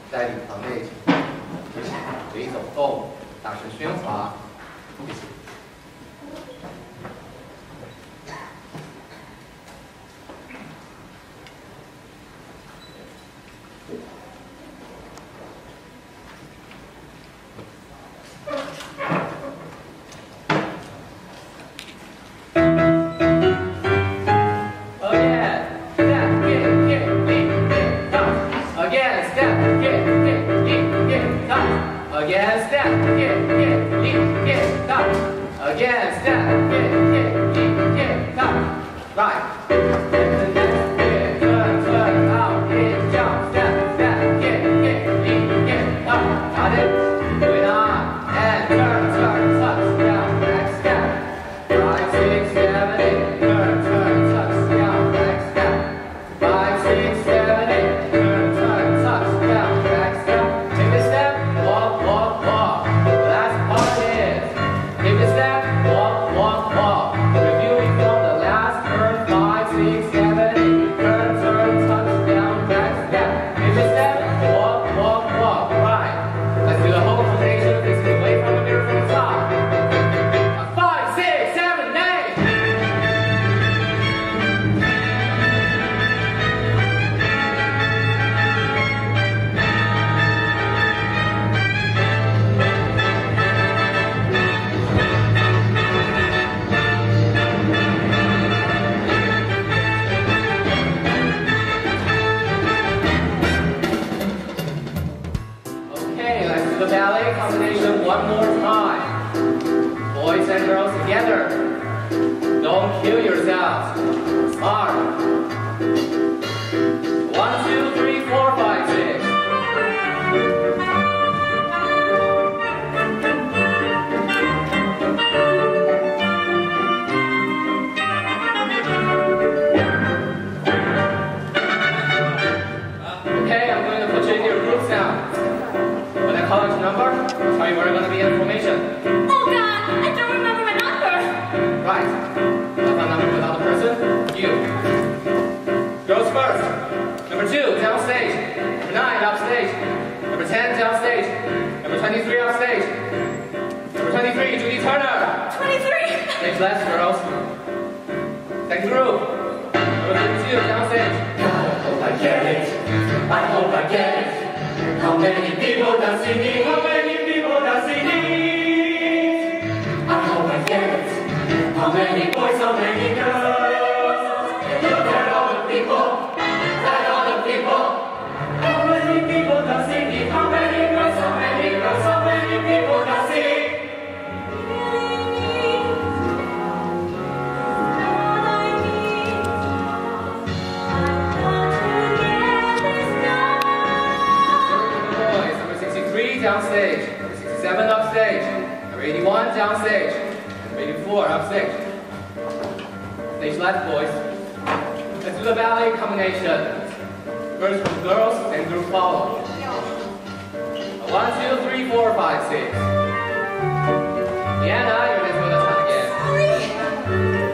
带领团队随意走动，大声喧哗。谢谢。 Again, step, top. Right. Turn, out, in, jump, step, up. Got it? Going on. And turn, touch, down, back, step. 5, 6, 7, 8. Turn, touch, down, back, step. 5, 6, 7, 8. Turn, touch, down, back, step. Take a step, walk, walk, walk. Last part is, take a step, walk, walk, walk. Reviewing from the last turn, 5, 6, 7, 8. Turn, touch, down, back, step. Take a step, walk, walk, walk. Right. Let's do the whole combination, facing away from the mirror from the top. 5, 6, 7, 8. Okay, let's do the ballet combination one more time. Boys and girls together. Don't kill yourselves. Smart. 1, 2, 3, 4, 5, 6. Okay, I'm going to put you in your groups now. When I call out your number, tell me where you're going to be in formation. Oh God, I don't remember my number. Right. What's my number without the person? You. Girls first. Number 2, downstage. Number 9, upstage. Number 10, downstage. Number 23, upstage. Number 23, Judy Turner. 23. Stage left, girls. Second group. Number 32, downstage. I hope I get it. I hope I get it. How many people does he need? How many people does he need? I hope I get it. How many boys, how many girls? Look at all the people. At all the people. How many people does he need? How many girls? How many girls? How many people does he need? Boys, number 63, downstage. Number 67, upstage. Number 81, downstage. Number 84, upstage. Stage left, boys. Let's do the ballet combination. First group girls and group follow. 1, 2, 3, 4, 5, 6. Deanna, you're next with us on again.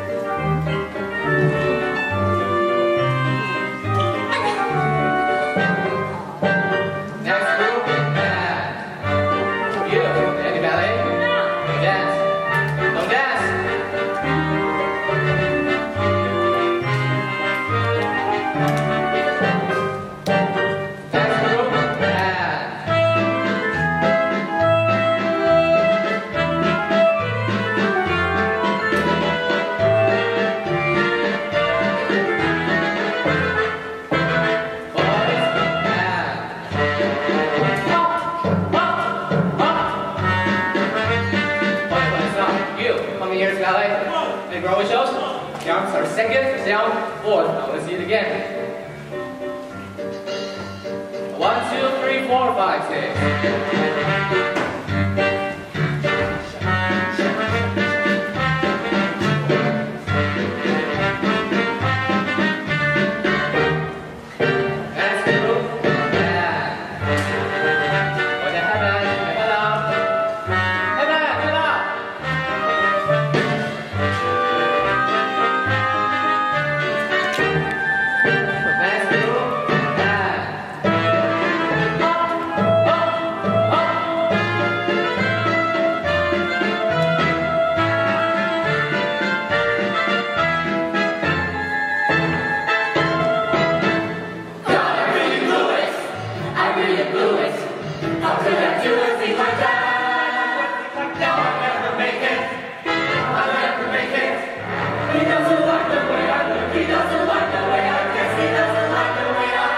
Next group, band. You, any ballet? Any dance? Don't dance. Next group, band. Here's ballet. And Broadway shows. Jumps are second, down, fourth. Now let's see it again. 1, 2, 3, 4, 5, 6. Next group, band. Put your head back, head up. Head back, head up. Next group, band. do you blew it? How could I do a thing like that? Now I'll never make it. I'll never make it. He doesn't like the way I look. He doesn't like the way I dress. He doesn't like the way I.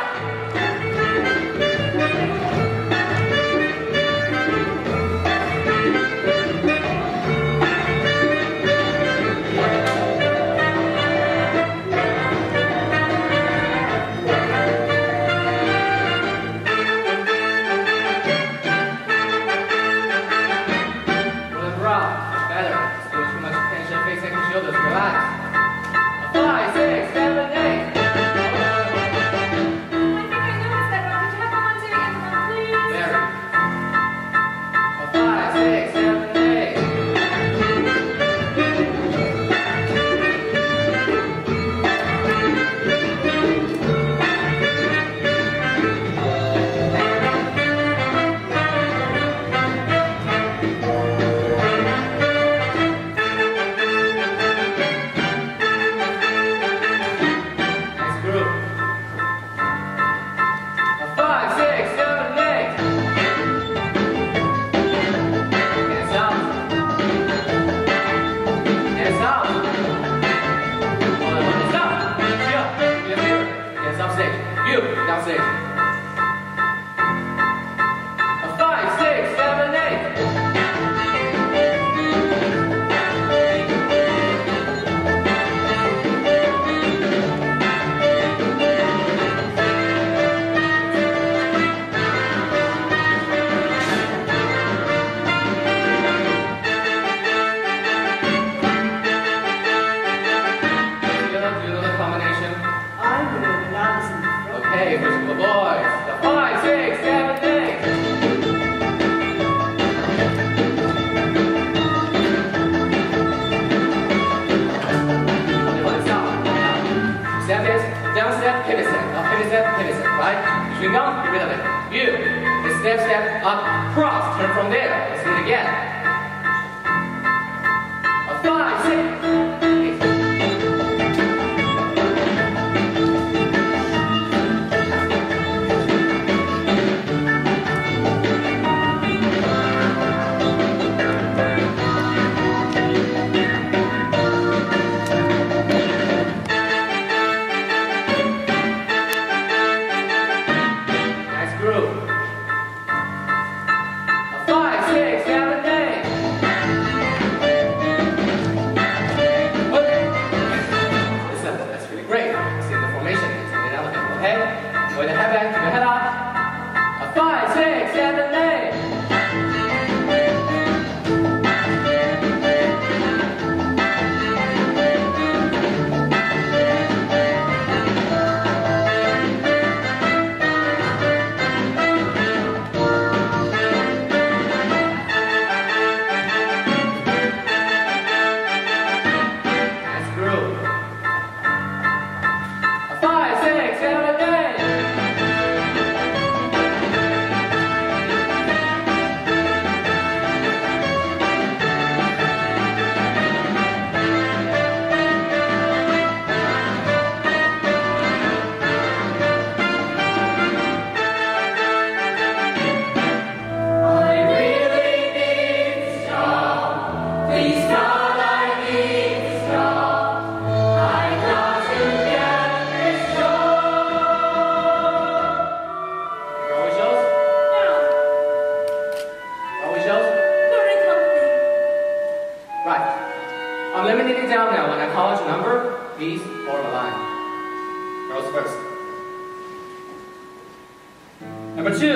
Number 2,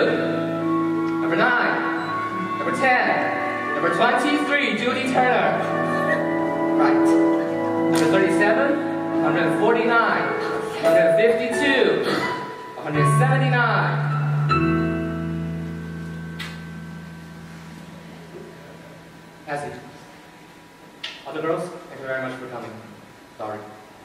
number 9, number 10, number 23, Judy Turner. Right. Number 37, 149, 152, 179. Passage. Other girls, thank you very much for coming. Sorry.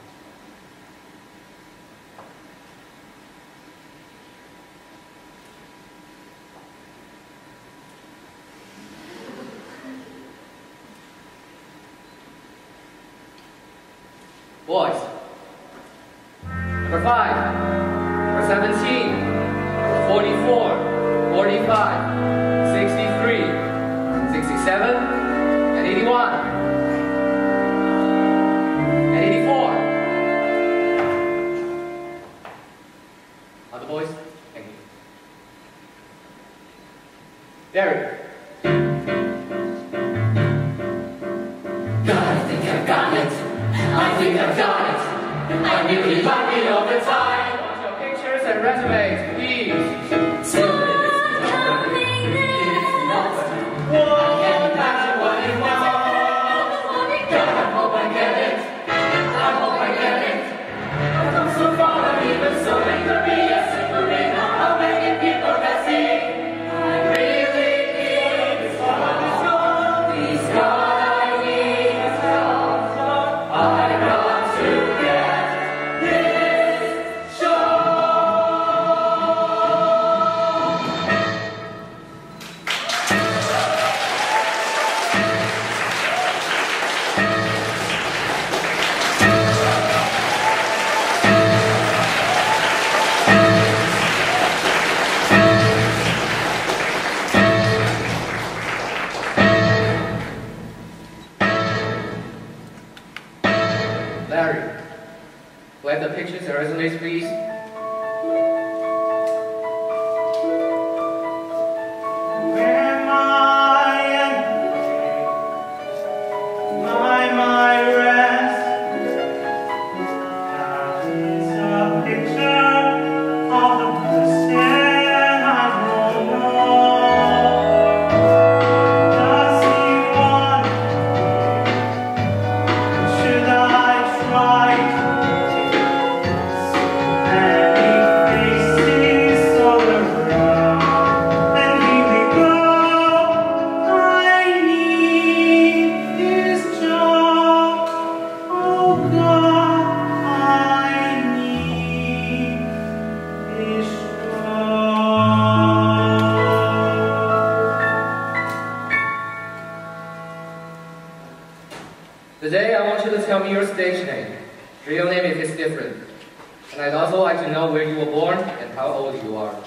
Boys. Number 5, number 17, number 44, 45, 63, 67, and 81, and 84. Other boys? Thank you. Derek. I think I've got it. I think I've got it. I knew you'd like me over time. Want your pictures and resumes, please. Still, Larry, collect the pictures and resumes, please. Where my rest? That is a picture of the person I don't know. Does he want me? Should I try to? Many faces all around, and here we go. I need this job. Oh God, I need this job. Today, I want you to tell me your stage name, real name if it's different. And I'd also like to know where you were born and how old you are.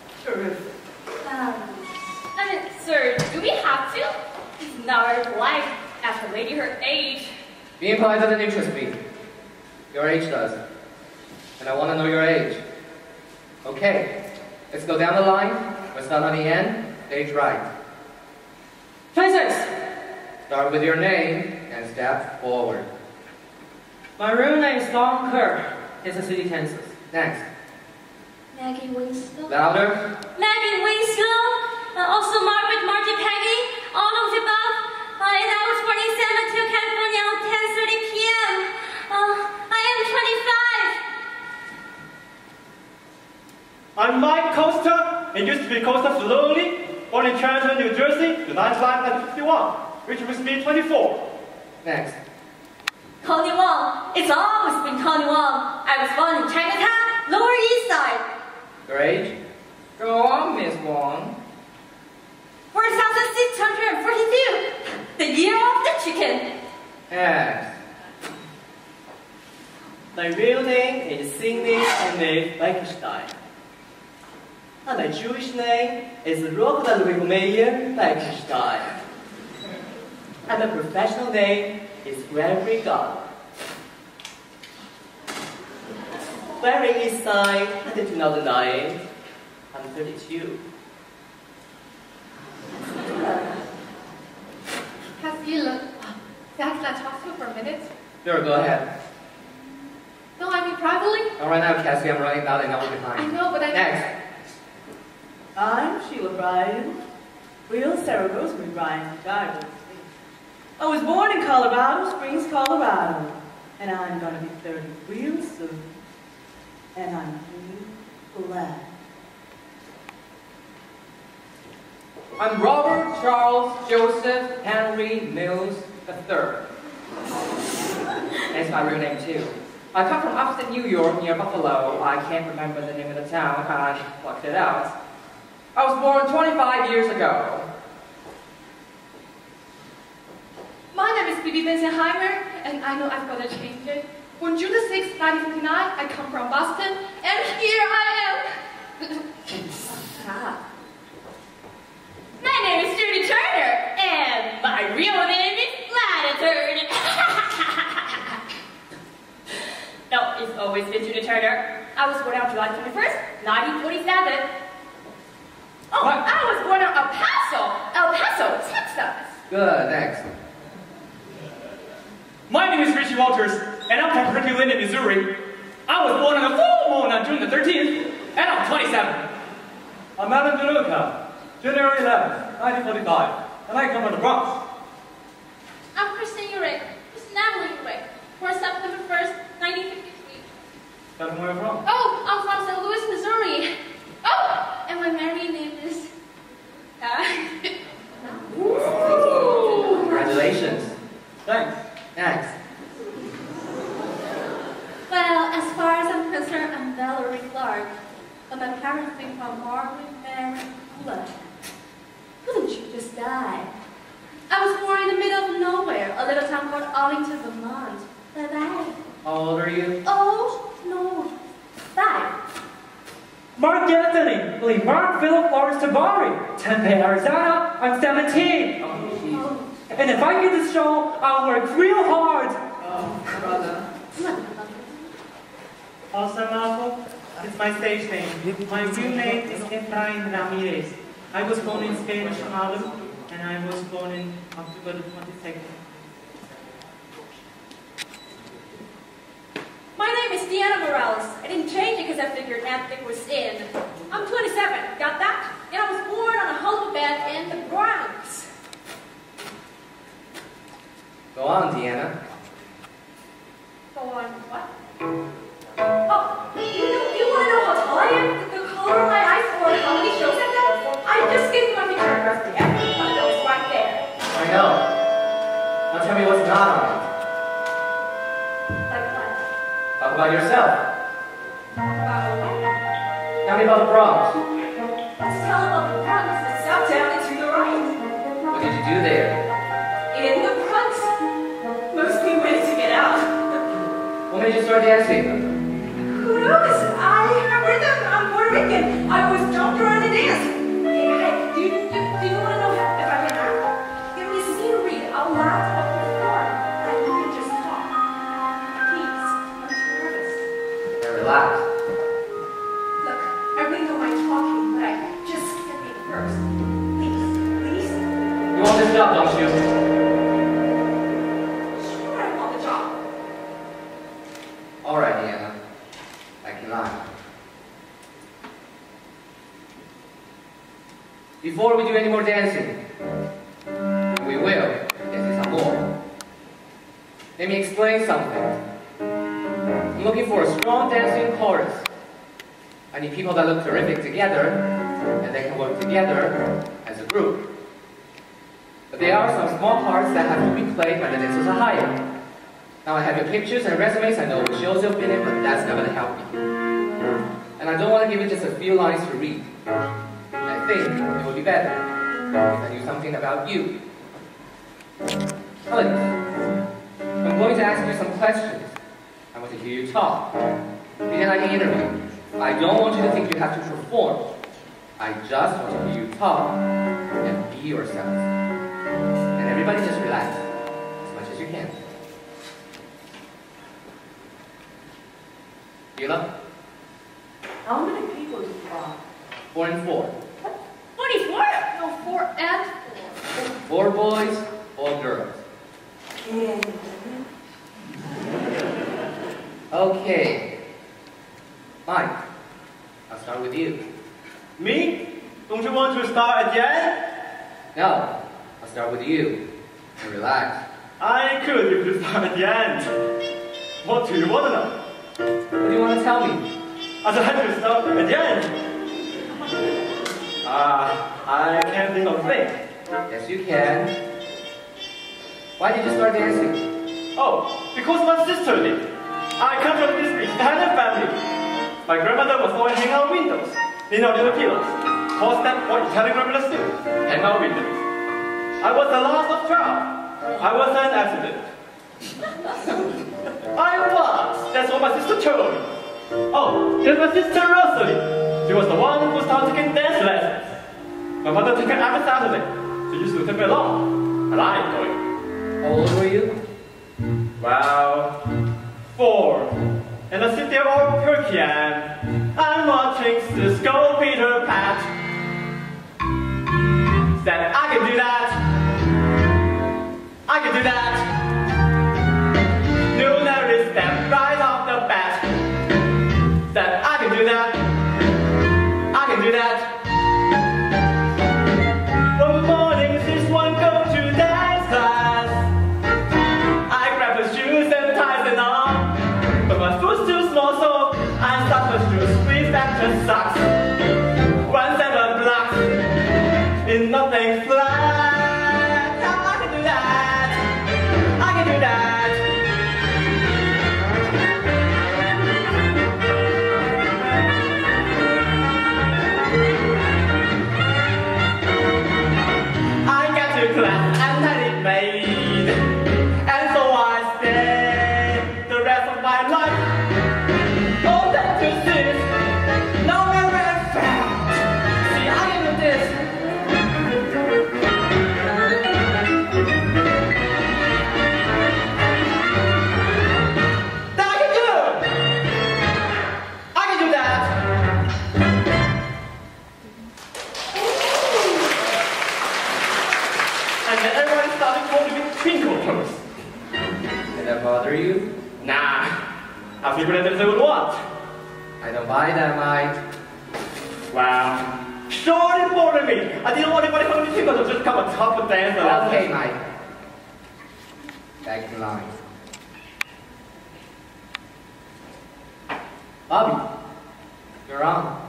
Sir, do we have to? It's not our life. Ask a lady her age. Being polite doesn't interest me. Your age does. And I want to know your age. Okay, let's go down the line. Let's start on the end. Age right. 26. Start with your name and step forward. My real name is Don Kerr. It's a city Kansas. Next. Maggie Winslow. Louder. Maggie Winslow. Also Margaret Margie Peggy. All of the above. And I was born in San Mateo, California on 10:30 p.m. I am 25. I'm Mike Costa. It used to be Costa Filoni. Born in Trenton, New Jersey, United Life at 51, which was me 24. Next. Connie Wong. It's always been Connie Wong. I was born in Chinatown, Lower East Side. Your age? Go on, Miss Wong. 4,642. The year of the chicken. Yes. My real name is Sidney Henry Bekenstein. And my Jewish name is Rochdale Meyer Bekenstein. And my professional name is Gregory Gall. Very East Side, 2009. I'm 32. Cassie, Zach, can I talk to you for a minute? Sure, go ahead. No, I mean privately. All right now, Cassie, I'm running out and I'm I behind. know, but I... Next. I'm Sheila Bryan, real Sarah Rosemary Bryan, died. I was born in Colorado Springs, Colorado, and I'm gonna be 30 real soon, and I'm glad. I'm Robert Charles Joseph Henry Mills III. That's my real name too. I come from upstate New York near Buffalo. I can't remember the name of the town. I plucked it out. I was born 25 years ago. My name is Bibi Benzenheimer, and I know I've got to change it. On June the 6th, 1959, I come from Boston, and here I am. Turner. I was born on July 21st, 1947. Oh, What? I was born in El Paso, Texas. Good, next. My name is Richie Walters, and I'm from Berkeley, Linden, Missouri. I was born on a full moon on June the 13th, and I'm 27. I'm Alan DeLuca, January 11th, 1945, and I come from the Bronx. I'm Kristen Urich. Kristen Natalie Urich. Born September 1st, 1953. Tell me where you're from. Oh, I'm from St. Louis, Missouri. Oh, and my married name is... Congratulations. Thanks. Next. Well, as far as I'm concerned, I'm Valerie Clark. But my parents came from Margaret Mary Blood. Couldn't you just die? I was born in the middle of nowhere, a little town called Arlington, Vermont. Bye-bye. How old are you? Oh, no. 5. Mark Anthony, Mark Philip Lawrence Tabari, Tempe, Arizona, I'm 17. Oh, jeez. And if I get this show, I'll work real hard. Oh, brother. Also, Marco, it's my stage name. My real name is Efrain Ramirez. I was born in Spain, Harlem, and I was born in October the 22nd. My name is Deanna Morales. I didn't change it because I figured ethnic was in. I'm 27, got that? And I was born on a hospital bed in the Bronx. Go on, Deanna. Go on, what? Oh, you want to know how tall I am? The color of my eyes or how many shows I've done? I just gave you my picture address, Deanna. One of those right there. I know. Now tell me what's not on it. Like what? Talk about yourself. Tell me about the Bronx. Let's tell about the Bronx. The south down and to the right. What did you do there? In the Bronx. Mostly waiting to get out. What made you start dancing? Who knows? I have rhythm. I'm Puerto Rican. I was jumped around and danced. Hey, do you want to know if I can act? Give me scenery. I'll laugh up the floor. And you can just talk. Please. I'm too nervous. Now relax. Look, I really don't mind talking, but I just get me first. Please. You want this job, don't you? Sure, I want the job. All right, Deanna. I can lie. Before we do any more dancing, we will, yes, some more. Let me explain something. I'm looking for a strong dancing chorus. I need people that look terrific together, and they can work together as a group. But there are some small parts that have to be played when the dancers are hired. Now I have your pictures and resumes, I know which shows you've been in, but that's not going to help me. And I don't want to give you just a few lines to read. I think it would be better if I knew something about you. Please, I'm going to ask you some questions. I want to hear you talk. Be like an interview. I don't want you to think you have to perform. I just want to hear you talk and be yourself. And everybody just relax as much as you can. Sheila? How many people do you are? 4 and 4. 24? No, 4 and 4. 4 boys, 4 girls. Okay. Mike, I'll start with you. Me? Don't you want to start at the end? No, I'll start with you. And relax. I could if you start at the end. What do you want to know? What do you want to tell me? I'd like to start at the end. I can't think of a thing. Yes, you can. Why did you start dancing? Oh, because my sister did. I come from this Italian family. My grandmother was always hanging out windows, in our little pillars. Cause that what Italian grandmothers do, hang out windows. I was the last of 12. I was an accident. I was. That's what my sister told me. Oh, there's my sister Rosalie. She was the one who started taking dance lessons. My mother took her every Saturday. She used to take me along. And I enjoyed it. How old were you? Well, 4. and I sit there all perky and I'm watching Cisco Peter Pat. Said I can do that. I can do that. Knew Larry stepped right off the bat. Said I can do that. I can do that. One morning, this one go to dance class. I grab his shoes and ties it on, but my foot's too small, so I stop the shoes, squeeze that just sucks. 1 7 blocks in nothing flat. I can do that. I can do that. Class and had it made, and so I stayed the rest of my life. Oh, that to sit, no matter in fact. See, I can do this. That I can do. I can do that. And then everyone started calling me Twinkle Toes. Did that bother you? Nah, I figured that they would want. I don't buy that, Mike. Wow. Sure it bothered me. I didn't want anybody calling me Twinkle Toes, just come on top of dance. Okay, Mike. Back to line. Bobby, you're on.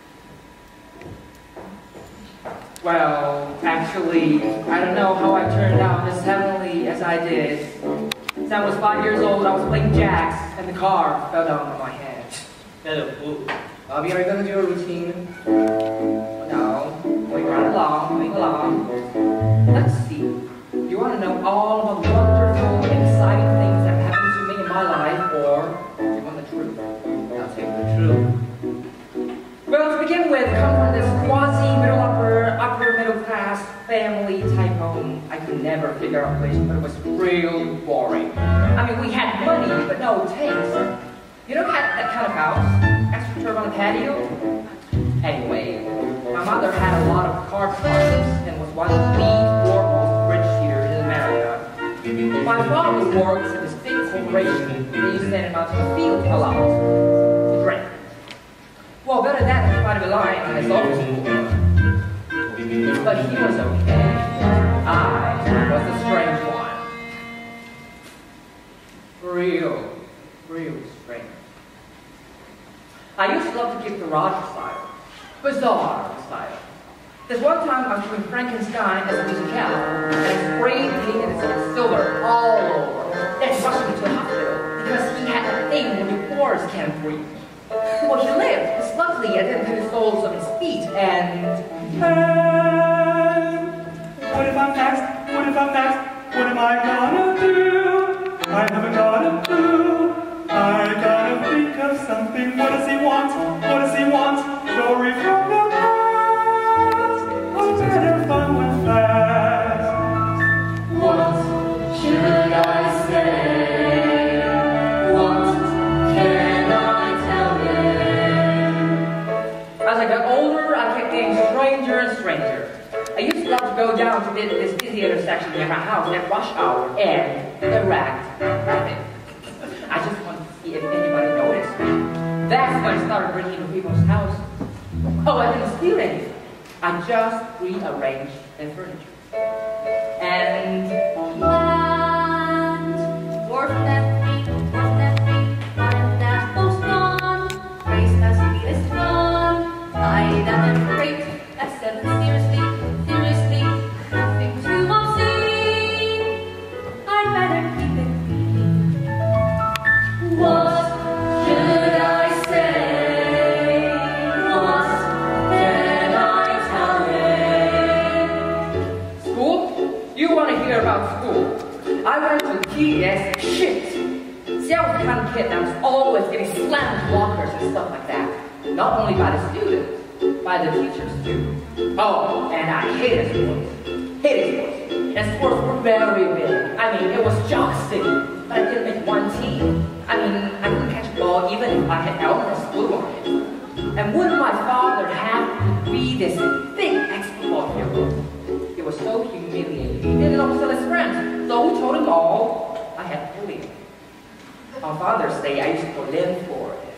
Well, actually, I don't know how I turned out as heavenly as I did. Since I was 5 years old, I was playing jacks, and the car fell down on my head. Bobby, are you going to do a routine? No. Going right along, moving along. Let's see. You want to know all about the wonderful and exciting things that happened to me in my life, or do you want the truth? I'll take the truth. Well, to begin with, come from this quasi-middle upper middle class family type home. I could never figure out which, but it was real boring. I mean, we had money, but no taste. You know that kind of house? Extra turf on the patio? Anyway, my mother had a lot of car parties and was one of the foremost bridge cheaters in America. My father works at this big corporation. They used to send him out to the field a lot to drink. Well, better that than try to be lying on his office floor. But he was okay. I was the strange one. Real strange. I used to love to give garage style. Bizarre style. There's one time I was doing Frankenstein as a musical, and I sprayed painted it silver all over. Then rushed me to the hospital because he had that thing when your pores can't breathe. Well, he lived, because luckily I didn't hit the soles of his feet, and... What if I'm next? What if I'm next? What am I gonna do? I haven't got a clue. I gotta think of something. What does he want? What does he want? Story from the past. A better fun with fast. What should I say? What can I tell him? As I got older, I kept getting stranger and stranger. I used to love to go down to this busy intersection near my house at rush hour and direct traffic. I just wanted to see if anybody noticed me. That's when I started breaking into people's house. Oh, I didn't steal anything. I just rearranged their furniture. And... Land, dwarf nephew, find that most gone. Grace has sweetest gone. I that great, that's seven seriously, nothing too obscene. I'd better keep it clean. What should I say? What can I tell him? School? You want to hear about school? I went to TS shit. See, I was the kind of kid that was always getting slammed with lockers and stuff like that. Not only by the students, by the teachers too. Oh, and I hated sports. And sports were very big. I mean, it was jock city, but I didn't make one team. I mean, I couldn't catch a ball or even if I had Elmer's glue on it. And wouldn't my father have to be this big ex-football hero? It was so humiliating. He did it almost to his friends. So we told them all I had to leave. On Father's Day, I used to go in for it.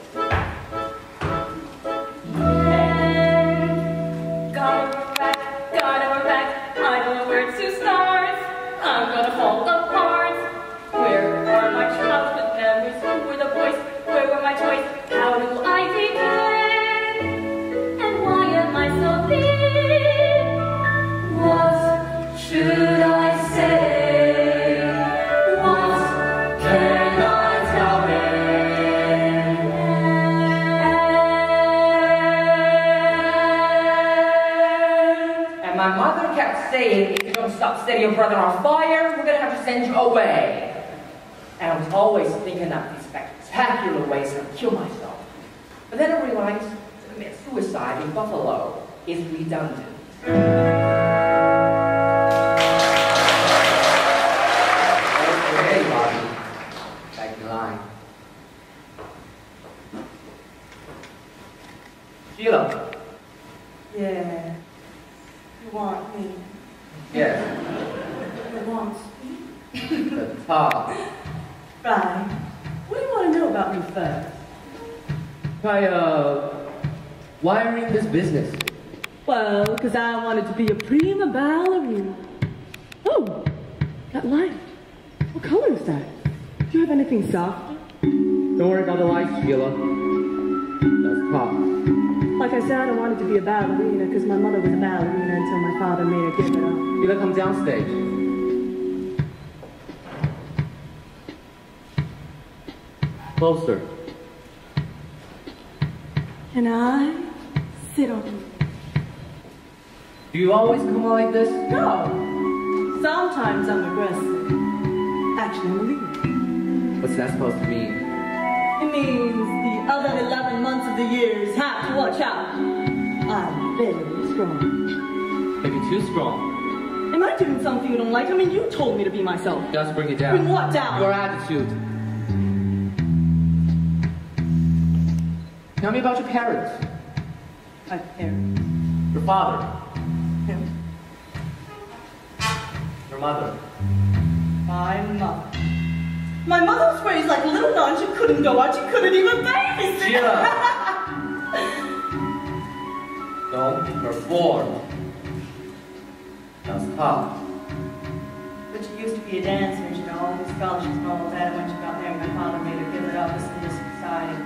Gotta back, I don't know where to start. I'm gonna fall apart. Where are my childhood memories? Who were the boys? Where were my toys? How do I begin? And why am I so thin? What should I say? What can I tell him? And my mother kept saying, if you don't stop setting your brother on fire, we're gonna have to send you away. And I was always thinking up these spectacular ways to kill myself. But then I realized to commit suicide in Buffalo is redundant. Okay, Bobby. Back in line. Sheila. Yeah. You want me? Yes. You want me? The top. Right. What do you want to know about me first? Why are you in this business? Well, because I wanted to be a prima ballerina. Oh, that light. What color is that? Do you have anything soft? Don't worry about the lights, Sheila. That's top. Like I said, I wanted to be a ballerina because my mother was a ballerina until my father made her give it up. Sheila, come downstage. Closer. Can I sit on you? Do you always come out like this? No. Sometimes I'm aggressive. Actually, I'm a leader. What's that supposed to mean? It means the other 11 months of the years have to watch out. I'm very strong. Maybe too strong. Am I doing something you don't like? I mean, you told me to be myself. Just bring it down. Bring what down? Your attitude. Tell me about your parents. My parents. Your father. Him. Your mother. My mother. My mother was raised like a little nun. She couldn't go out. She couldn't even babysit. Sheila. Don't perform. That's tough. But she used to be a dancer, and she got all these scholarships and all of that. And when she got married, my father made her give it up. Listen to this society.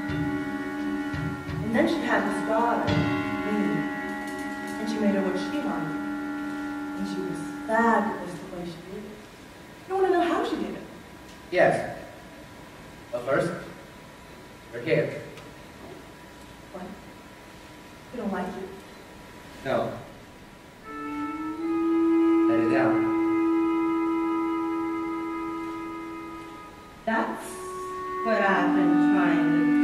And then she had this daughter, me. And she made her what she wanted. And she was fabulous the way she did it. You want to know how she did it? Yes. But first, your hair. What? You don't like it? No. Let it down. That's what I've been trying to do.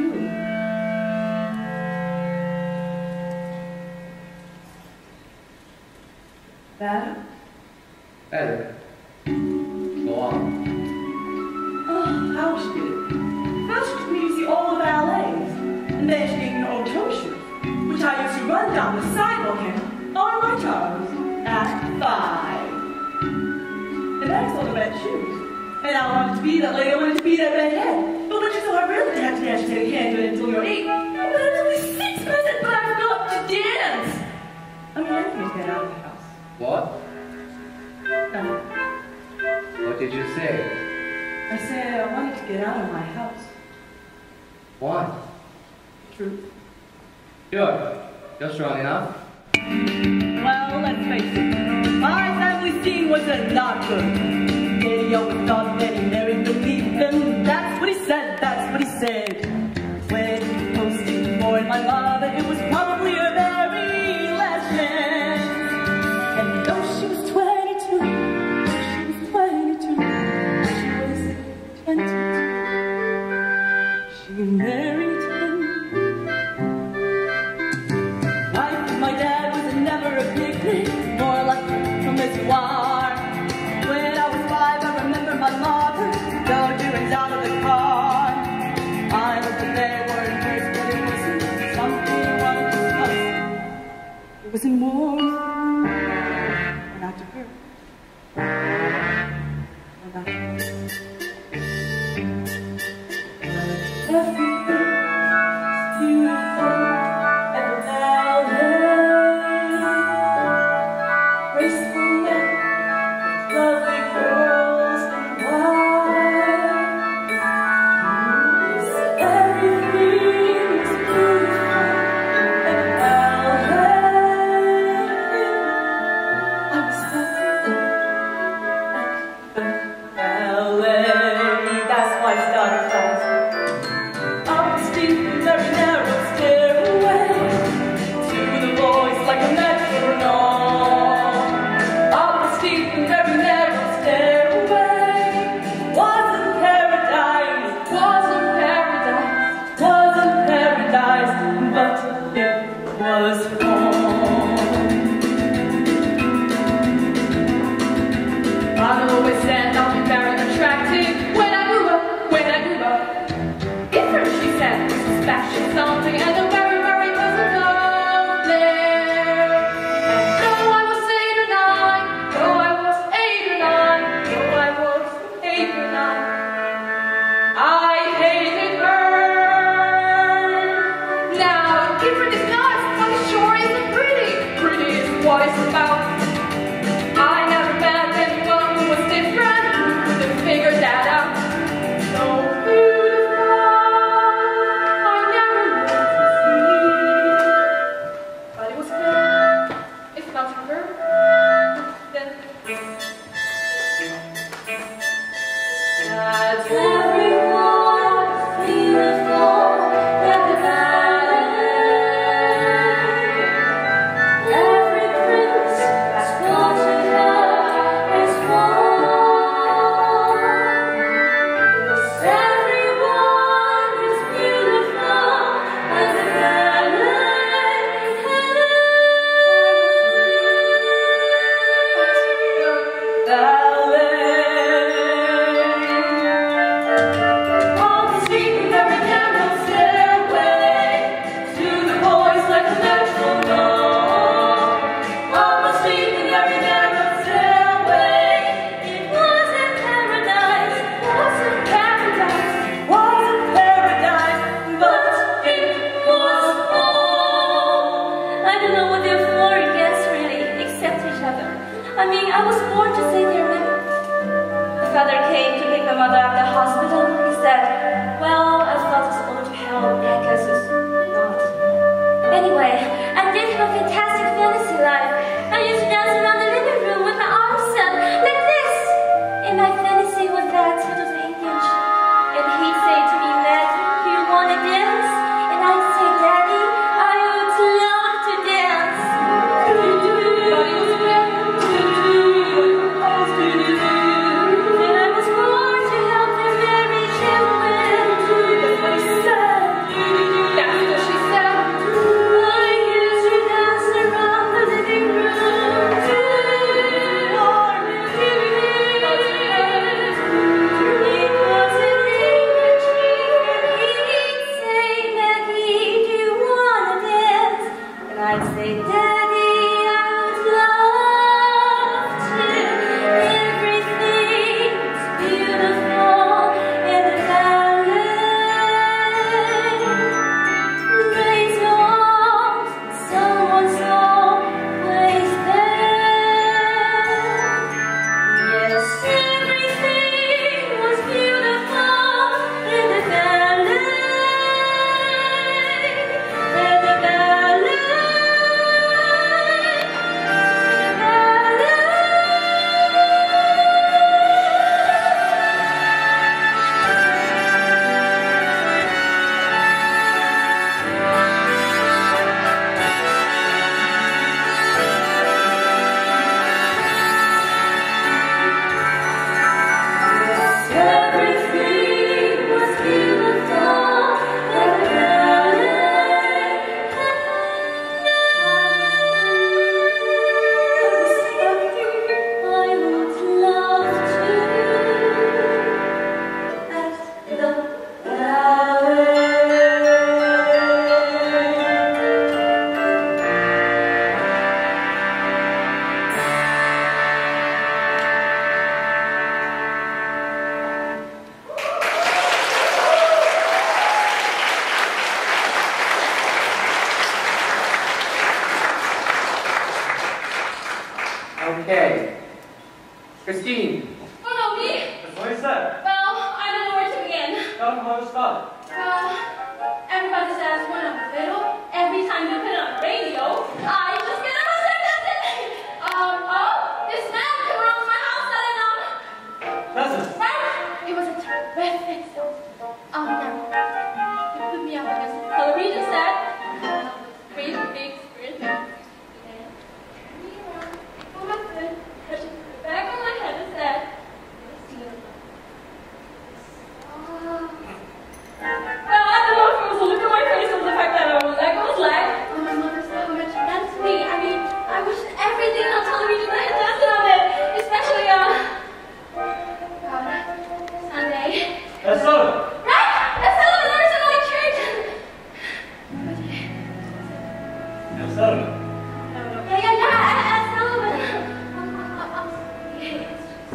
Better? Better. Go on. Oh, how she did it. First she took me to see all the ballets, and then she gave me old toe shoes, which I used to run down the sidewalk in on my toes at 5. And then I saw the red shoes. And I wanted to be that lady, I wanted to be that redhead. But when she saw I really had to dance, she said, you can't do it until you're 8. But I was only 6 minutes, but I forgot to dance. I mean, I can't get out of the house. What? What did you say? I said I wanted to get out of my house. Why? Truth. Sure. You're strong enough. Well, let's face it. My family scene was not good. Daddy always thought that he married beneath him. That's what he said, that's what he said. When he posted for my mother, it was probably her very last chance. And though she was 22, she married him. Life with my dad was never a picnic, more like a missoir. When I was 5, I remember my mother doing out of the car. I Thank you. Okay. Christine. Oh no, me? That's what he said. Well, I don't know where to begin. Tell him how to start. Everybody says when I'm little, every time you put it on the radio, I just get upset. This man came around my house and Listen. right? It was a terrific song. He put me up against the television set. Great big screen. Oh my goodness. Touched the back of my head and said, well, I don't know if it was a look at my face or the fact that I was like, oh, my mother so much meant to me. I mean, I wish everything on television I had done of it, especially, Sunday. That's so. Right? That's the letters in my church. That's so. Yeah, at Sullivan. I'm sorry.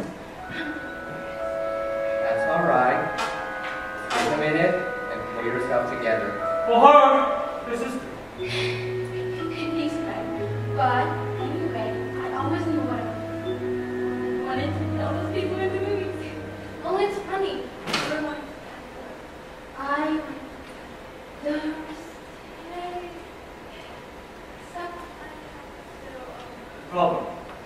That's all right. Take a minute and pull yourself together. For her, this is. He's right. But anyway, I always knew what I wanted to tell those people in the movies. Only it's funny. I Problem.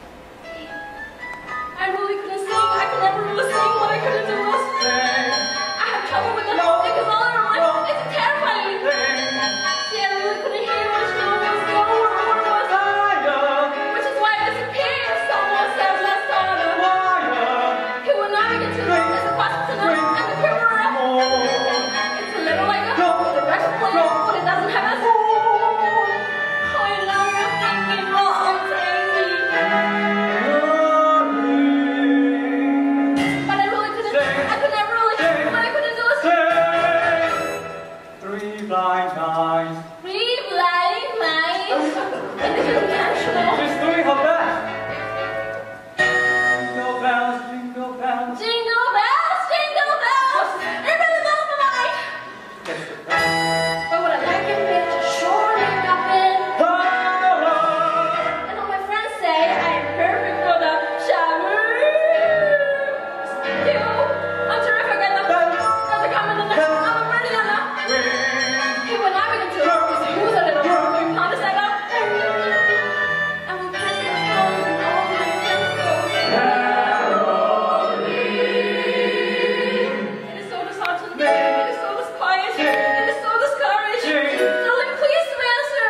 I really couldn't sing. I could never really sing. What I couldn't do was I have trouble with the note because all I remember is terrifying. See, I really couldn't hear which note was the or what it was. Which is why I disappeared. Someone said last autumn. He will not begin to know this is possible to know and the quiver up. It's a little like a with a record player, but it doesn't have a oh, and now you're thinking, oh, I'm crazy. But I really couldn't, I could never really, what I couldn't do was Three blind mice. read blind minds. And this is intentional. She's doing her best. Jingle bells, jingle bells. Jingle bells, jingle bells. It really blows my mind. But what I like it is to sure make up in. And all my friends say I am perfect for the shower. Still, I'm terrific at the there's a comment in there. I'm a pretty enough. He will not begin to use a little more. We promise that up. And we Christmas songs and all my friends go. It is so disheartening. It is so disquiet. It is so discouraged. Darling, please answer.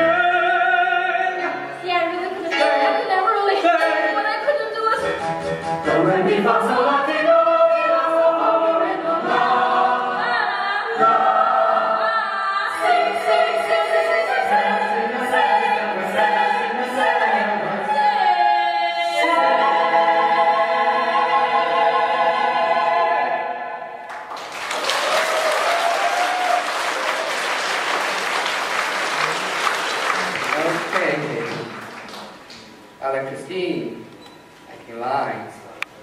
See, I really couldn't sing. I could never really. What I couldn't do is. Do, re, mi, fa, sol, la, ti, do, mi, la, sol, re, do, la. Sing, sing, sing, sing, sing, sing, sing, Okay. Alan Christine, acting lines.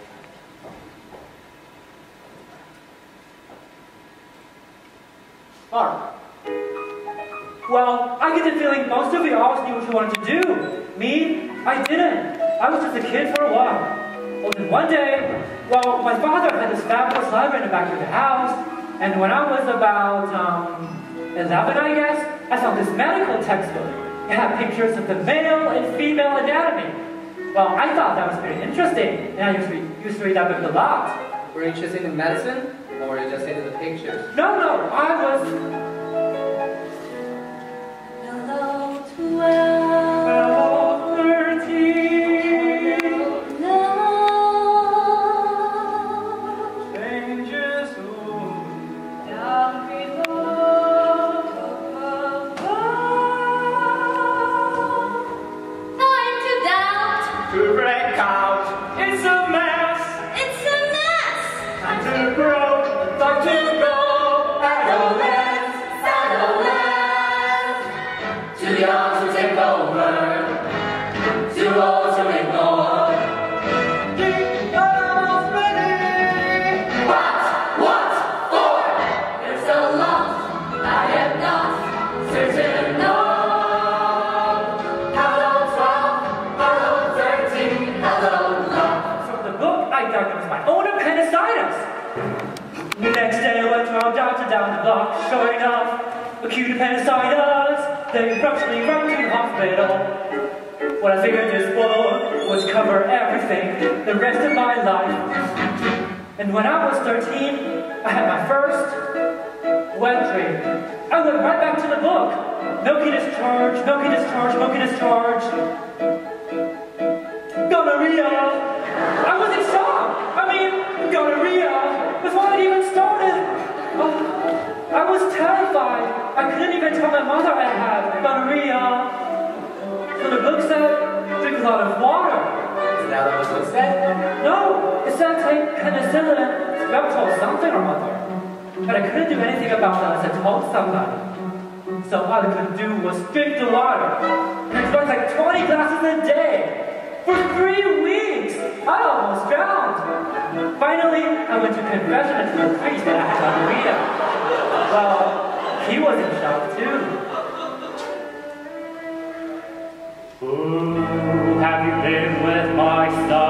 Mark. Well, I get the feeling most of you always knew what you wanted to do. Me, I didn't. I was just a kid for a while. Well, then one day, well, my father had this fabulous library in the back of the house, and when I was about 11, I guess, I found this medical textbook. It had pictures of the male and female anatomy. Well, I thought that was pretty interesting, and I used to read that book a lot. Were you interested in medicine, or were you just into the pictures? No, I was... Hello, 12. Hello, 13. Love. Changes soon. Down below. Time to doubt. To break out. It's a mess. It's a mess. Time to grow. Time to go. Adolescence, adolescence. Too young to take over, too old to ignore. Jingle ready. What for? You're so lost, I am not certain. No. Hello 12, hello 13. beside us. The next day I went down the block, sure enough, acute appendicitis. They rushed me right to the hospital. Well, I figured this book would cover everything the rest of my life. And when I was 13, I had my first wet dream. I went right back to the book. Milky discharge, milky discharge, milky discharge. Gonorrhea! I was in shock! I mean, gonorrhea! Before it even started! Oh, I was terrified. I couldn't even tell my mother I had gonorrhea. So the book said, drink a lot of water. Is that what the book said? No, it said take penicillin, Streptol, something or other. But I couldn't do anything about that unless I told somebody. So all I could do was drink the water. And I drank like 20 glasses a day. For 3 weeks. I almost drowned. Finally, I went to confession and told the priest that I had gonorrhea. Well, he was in shock too. Who have you been with, my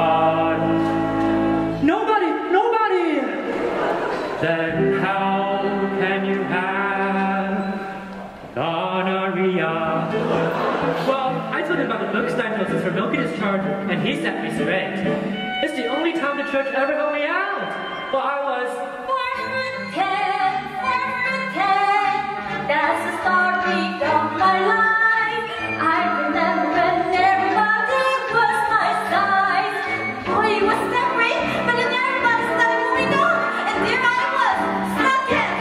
son? Nobody! Then how can you have gonorrhea? Well, I told him about the book's diagnosis for milky discharge, and he set me straight. It's the only time the church ever helped me out. Well, I was 410. That's the story of my life. I remember when everybody was my size. Boy, it was separate, but then everybody started moving on, and there I was, stuck in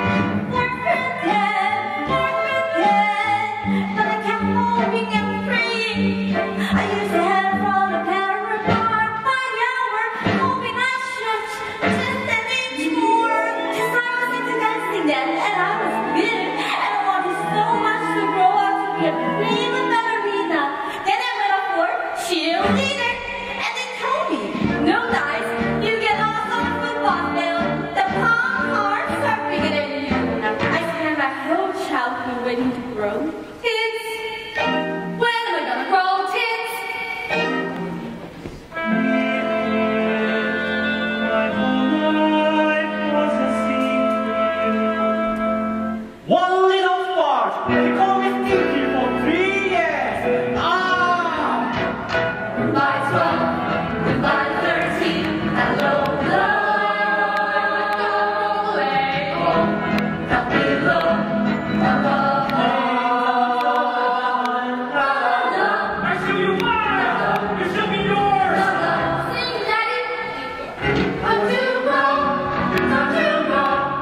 410, but I kept moving and praying. I used to have from the paragraph by the hour, hoping I should just an inch more, 'cause I was into dancing then, and I was good, and I wanted so much to grow up to be a prima ballerina. Then I went up for cheerleader, and they told me, no guys, you get off on the football field, the palm hearts are bigger than you. I spent my whole childhood waiting to grow tits. When am I gonna grow tits? My whole life was a secret. One little fart, they call me Stinky for 3 years. Goodbye 12, goodbye 13, hello, hello. Help me low, above, I show you mine, you show me yours. sing daddy. Don't you go, don't you go.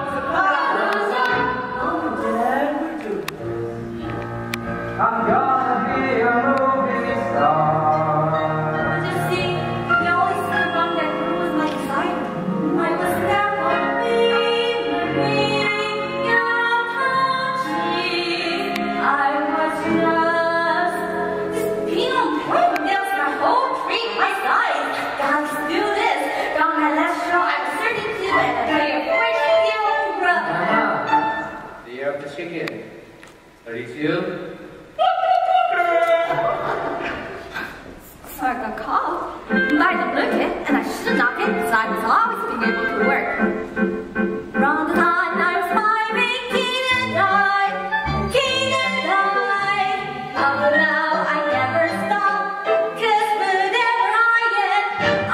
I'm gonna be a movie star. You see, the only song that was my desire. I was there for me, your touching. I was just this peanut fruit. That's my whole treat, my size. Gotta do this. Got my last show. I was 32 and I play a 14-year-old brother. The year of the chicken. 32. So I got caught by the blanket, and I should not get because I was always being able to work. Round the time I was 5, 18 and I, oh now I never stop, 'cause whenever I get,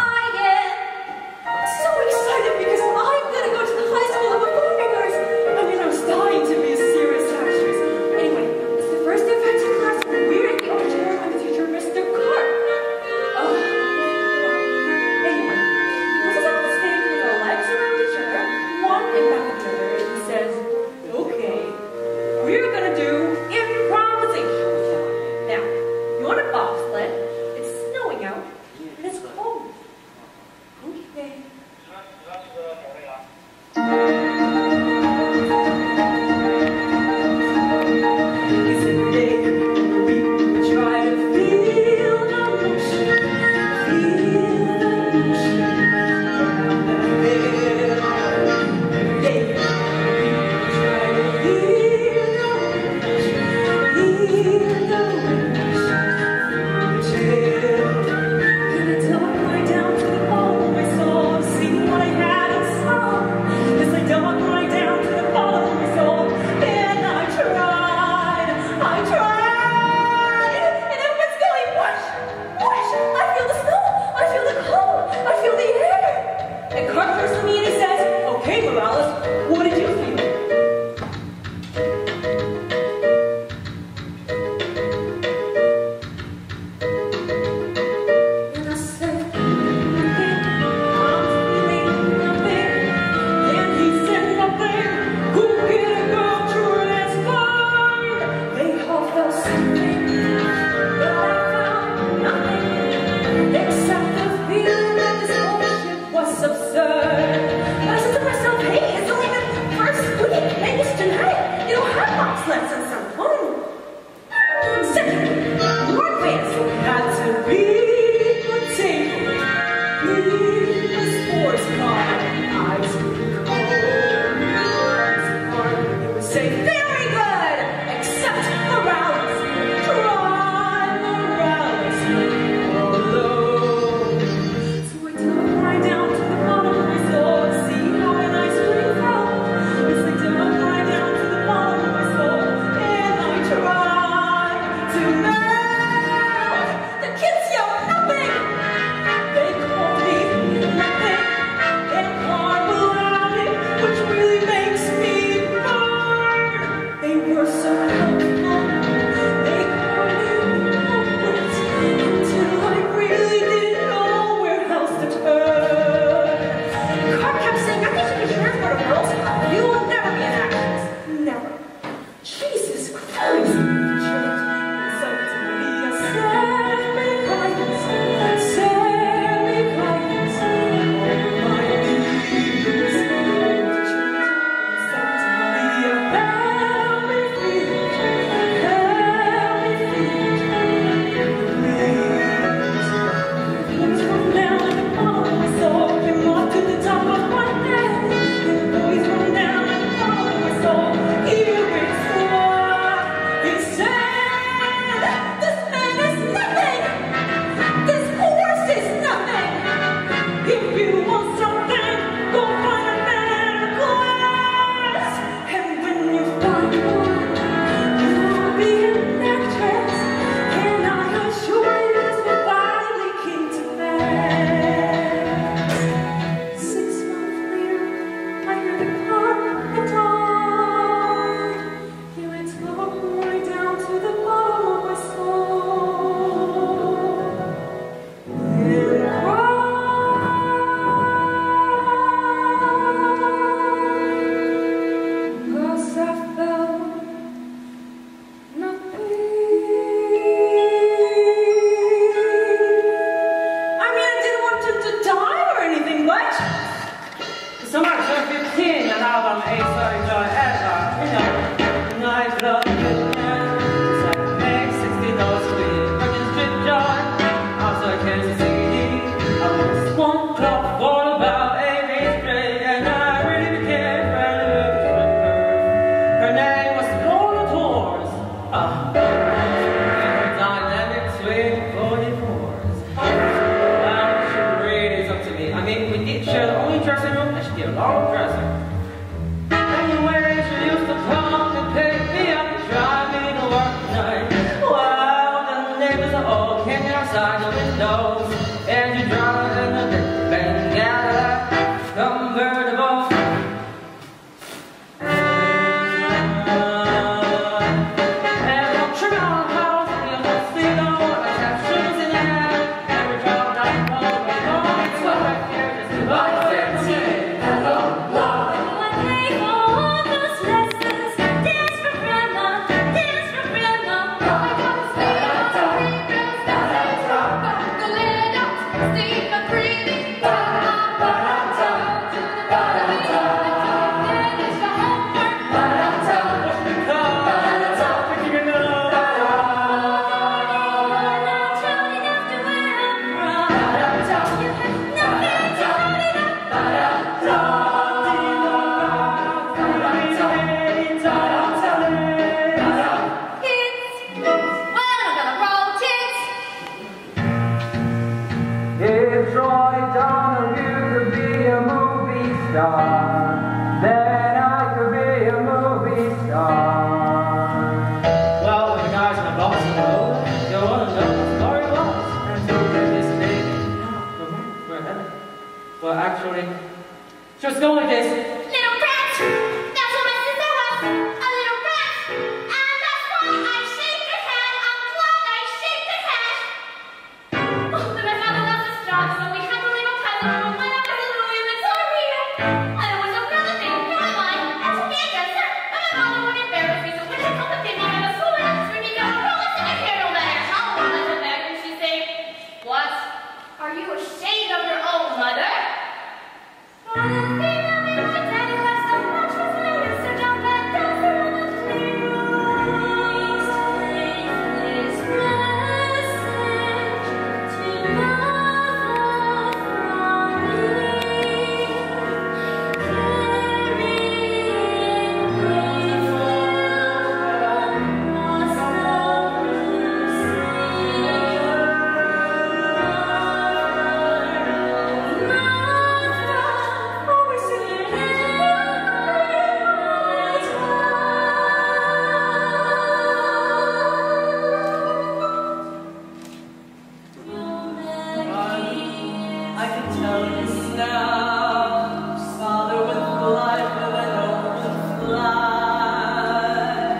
I'm so excited because I'm gonna go to the high school of performers. I mean, I was dying to be a serious actress. Anyway, it's the first day of acting class. We're in the auditorium with the teacher, Mr. Clark. Anyway, he puts us on the stage with our legs around each other. our present. Anyway, she used to come and pick me up and drive me to work at night. Well, the neighbors are all hanging outside the windows, and you drive in the big Bengala convertible. And I'm trimming on the house, and you don't see no one. I have shoes in hand, every job that I go, it's right here, just like that. If Troy Donahue could be a movie star, then I could be a movie star. Well, when the guys in the box know, you'll want to know what the story was. And so this lady, we're headed. Well, actually, she was going like this. Little brat! That's what my sister was! A little brat! And that's why I shake her hand. I'm glad I shake her hand. Oh, but my father lost his job, so we had to leave a present room when I was in Louis Victoria. And it was a brother named Caroline, and to be a dancer, but my mother would embarrass me, so when she told the baby I was so nice for me, got a promise in my hair, no matter how long I went back, and she'd say, "What? Are you ashamed of your own mother?" I can tell you now, father with life of an open fly.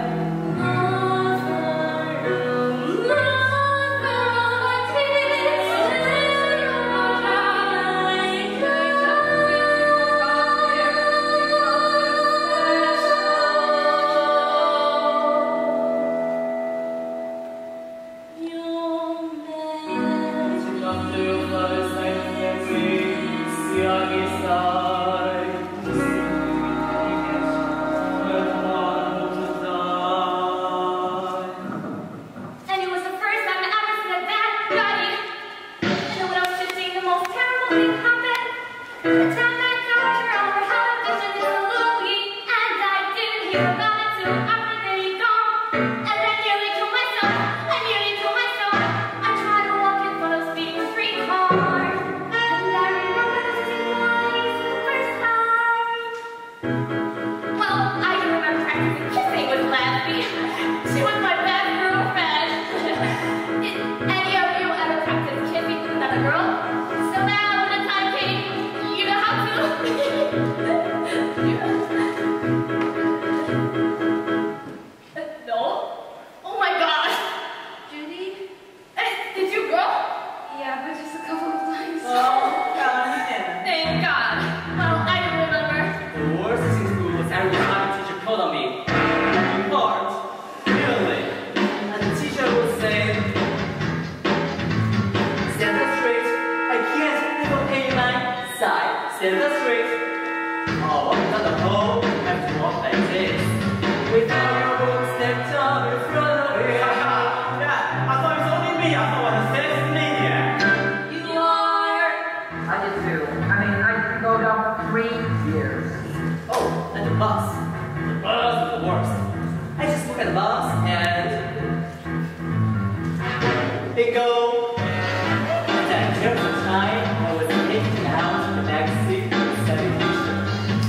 And it was the first time I ever seen a bad buddy. And then when I was 15, the most terrible thing happened. The time that doctor over had a vision in the Louis, and I didn't hear about it till after they gone. And I nearly killed myself. I nearly killed myself. I tried to walk in front of a speeding streetcar. And I remember the city lights for the first time. Well, I can remember practicing kissing with Lassie. She was my best girlfriend. Any of you ever practice kissing with another girl? So now, when the time came, you know how to. No? Oh my gosh! Judy? Did you go? Yeah, but just a couple of times. Oh, God, yeah. Thank God. Well, I don't remember. The worst thing in school was every time the teacher called on me. You part, really. And the teacher would say, "Stand up straight. I can't live on any line. Side. Stand up straight." Oh, without the hole, you have to walk like this. Without your book stepped on in front of you. Yeah, I thought it was only me. I thought I was a sixth maniac. You are. I did too. I mean, I didn't go down 3 years. Oh, and the bus. The bus is the worst. I just look at the bus and it go. And there was a time I was taken out of the back seat with a 7 teacher.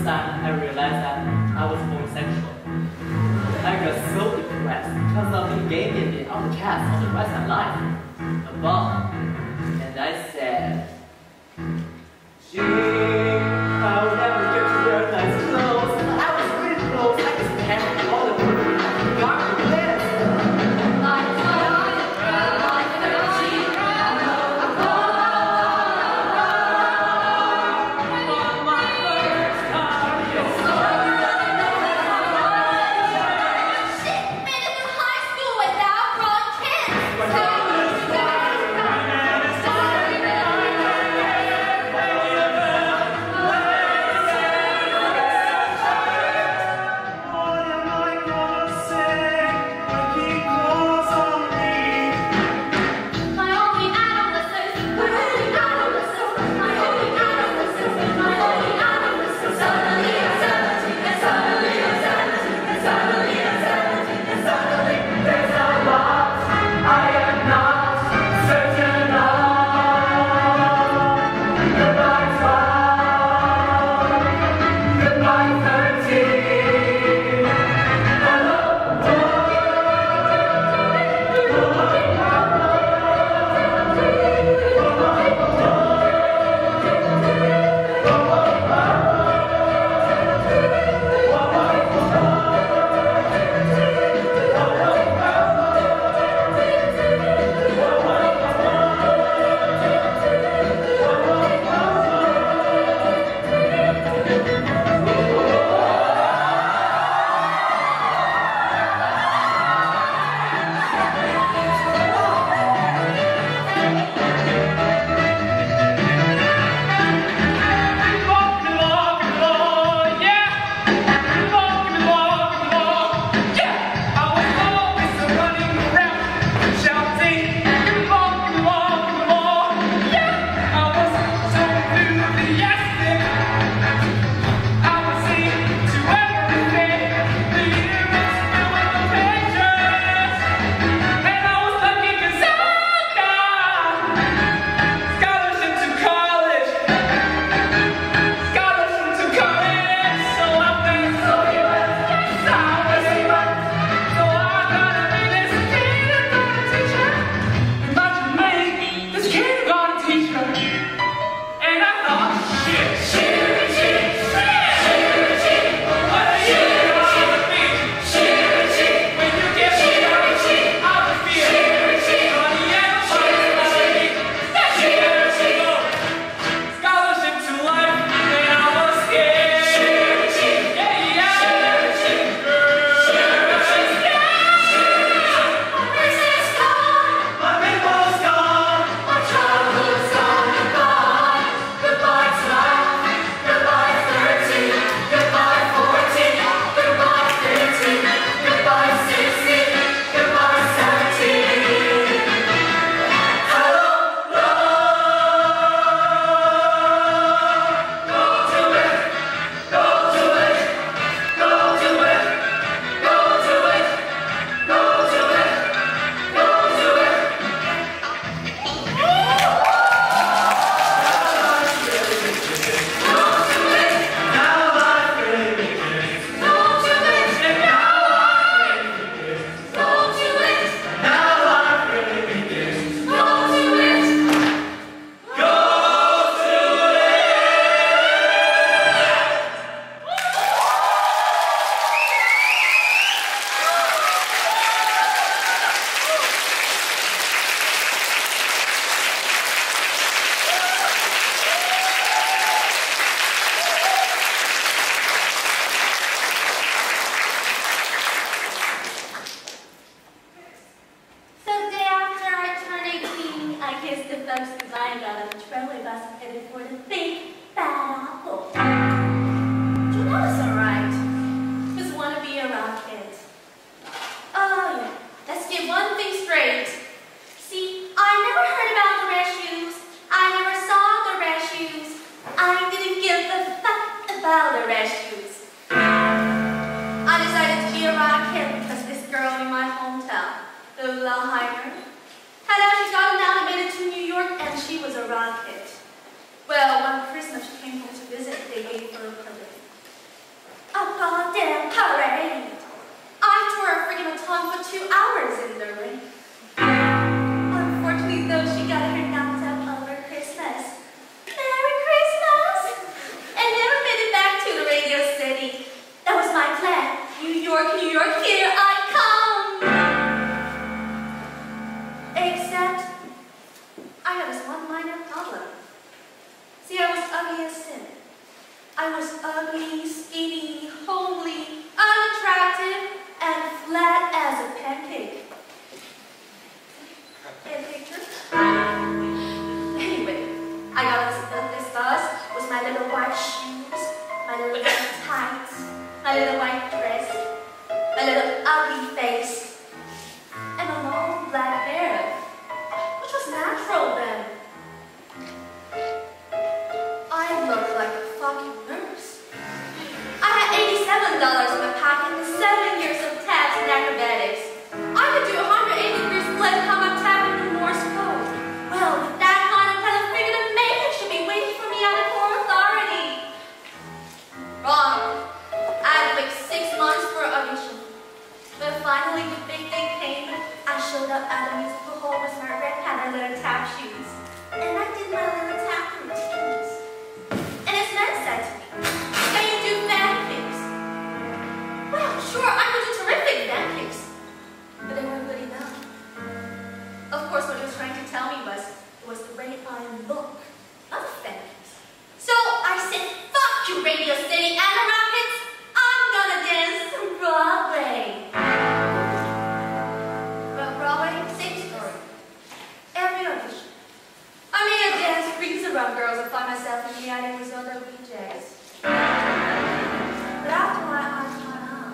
first time I realized that I was homosexual. I got so depressed because of being gay and outcast on the rest of life. Above. And I said, gee, I will never get to wear nice clothes. I was really close. I just had all the dark pants. home for 2 hours in the rain. Unfortunately, though, she got her knocked up over Christmas. Merry Christmas! And never made it back to the Radio City. That was my plan. New York, here I come! Except, I had this one minor problem. See, I was ugly as sin. I was ugly, skinny, homely, unattractive, and flat as a pancake. Get a picture? Anyway, I got this bus with my little white shoes, my little white tights, my little white dress, my little ugly face, and a long black hair, which was natural then. I looked like a fucking nurse. I had $87 in my pocket and 7 years of taps and acrobatics. I could do 180 degrees flip come up tapping the Morse code. Well, with that kind of talent, I figured a maiden should be waiting for me at a Port Authority. Wrong. I had to wait 6 months for an audition. But finally, the big day came. I showed up at a musical hall with my red hat and little tap shoes. And I did my little tap routines. And his man said to me, "Can you do fan kicks?" Well, sure, I could do terrific fan kicks. But they weren't good enough. Of course, what he was trying to tell me was, it was the way I look, not the fan kicks. So I said, "Fuck you, Radio City and the Rockets! I'm gonna dance Broadway." Well, Broadway, same story. Every audition. I made a dance rings around girls and find myself in the attic with other DJs. But after my eyes caught on,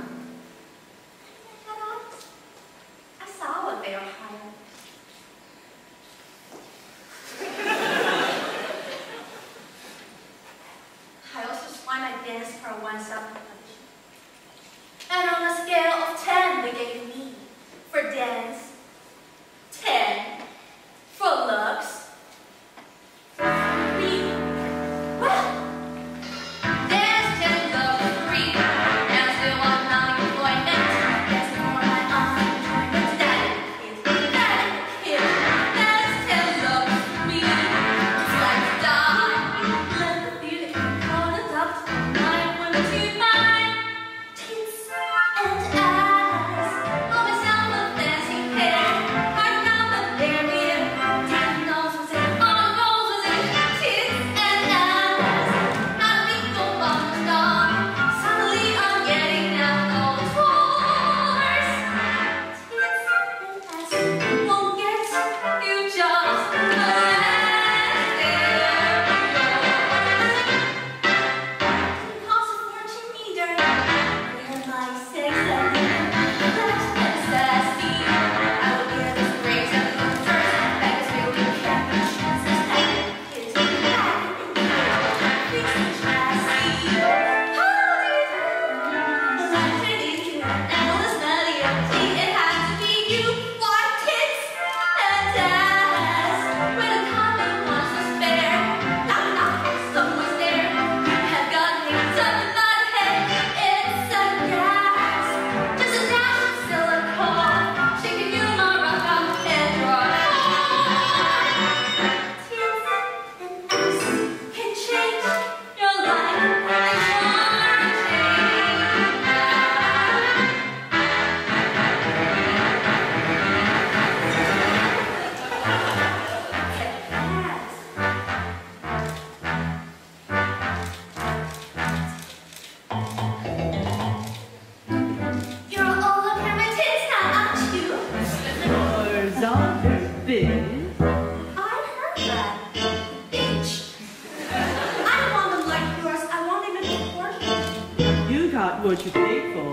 I saw what they were hiding. I also swung my dance for a one-stop competition. And on a scale of 10, they gave me for dance, 10 for looks, 3. Well, dance 10 love 3. Dance still one non-employment. Dance for my unemployment. That is dance 10 love 3. It's like a die. Let the beauty call it up to mine. When to mine, tits and ass. On my sound of fancy hair. Hard now, but they're here. Deep noses and all noses and tits and ass. Not me go on the star. Suddenly I'm getting down all the floors. Tits and ass won't get you just cost a fortune either. Wear my sex and that's sassy. I will get this brains and looters. Back is building cabin shoes and stack kids in the back and fix the chassis. How do you do? Like today's now the smelly empty. It has to be you. White tits and ass. When the common wants to spare. Knock knock, someone's there. You have got hands up in my head. It's a gas. Just a dash of silicone. Shaking you my rock out and draw. Tits and ass can change your life. They wanna You're all up here, my tits now, aren't you? Yours aren't big. I heard that. Bitch. I don't want them like yours. I want them in proportion. You got what you paid for.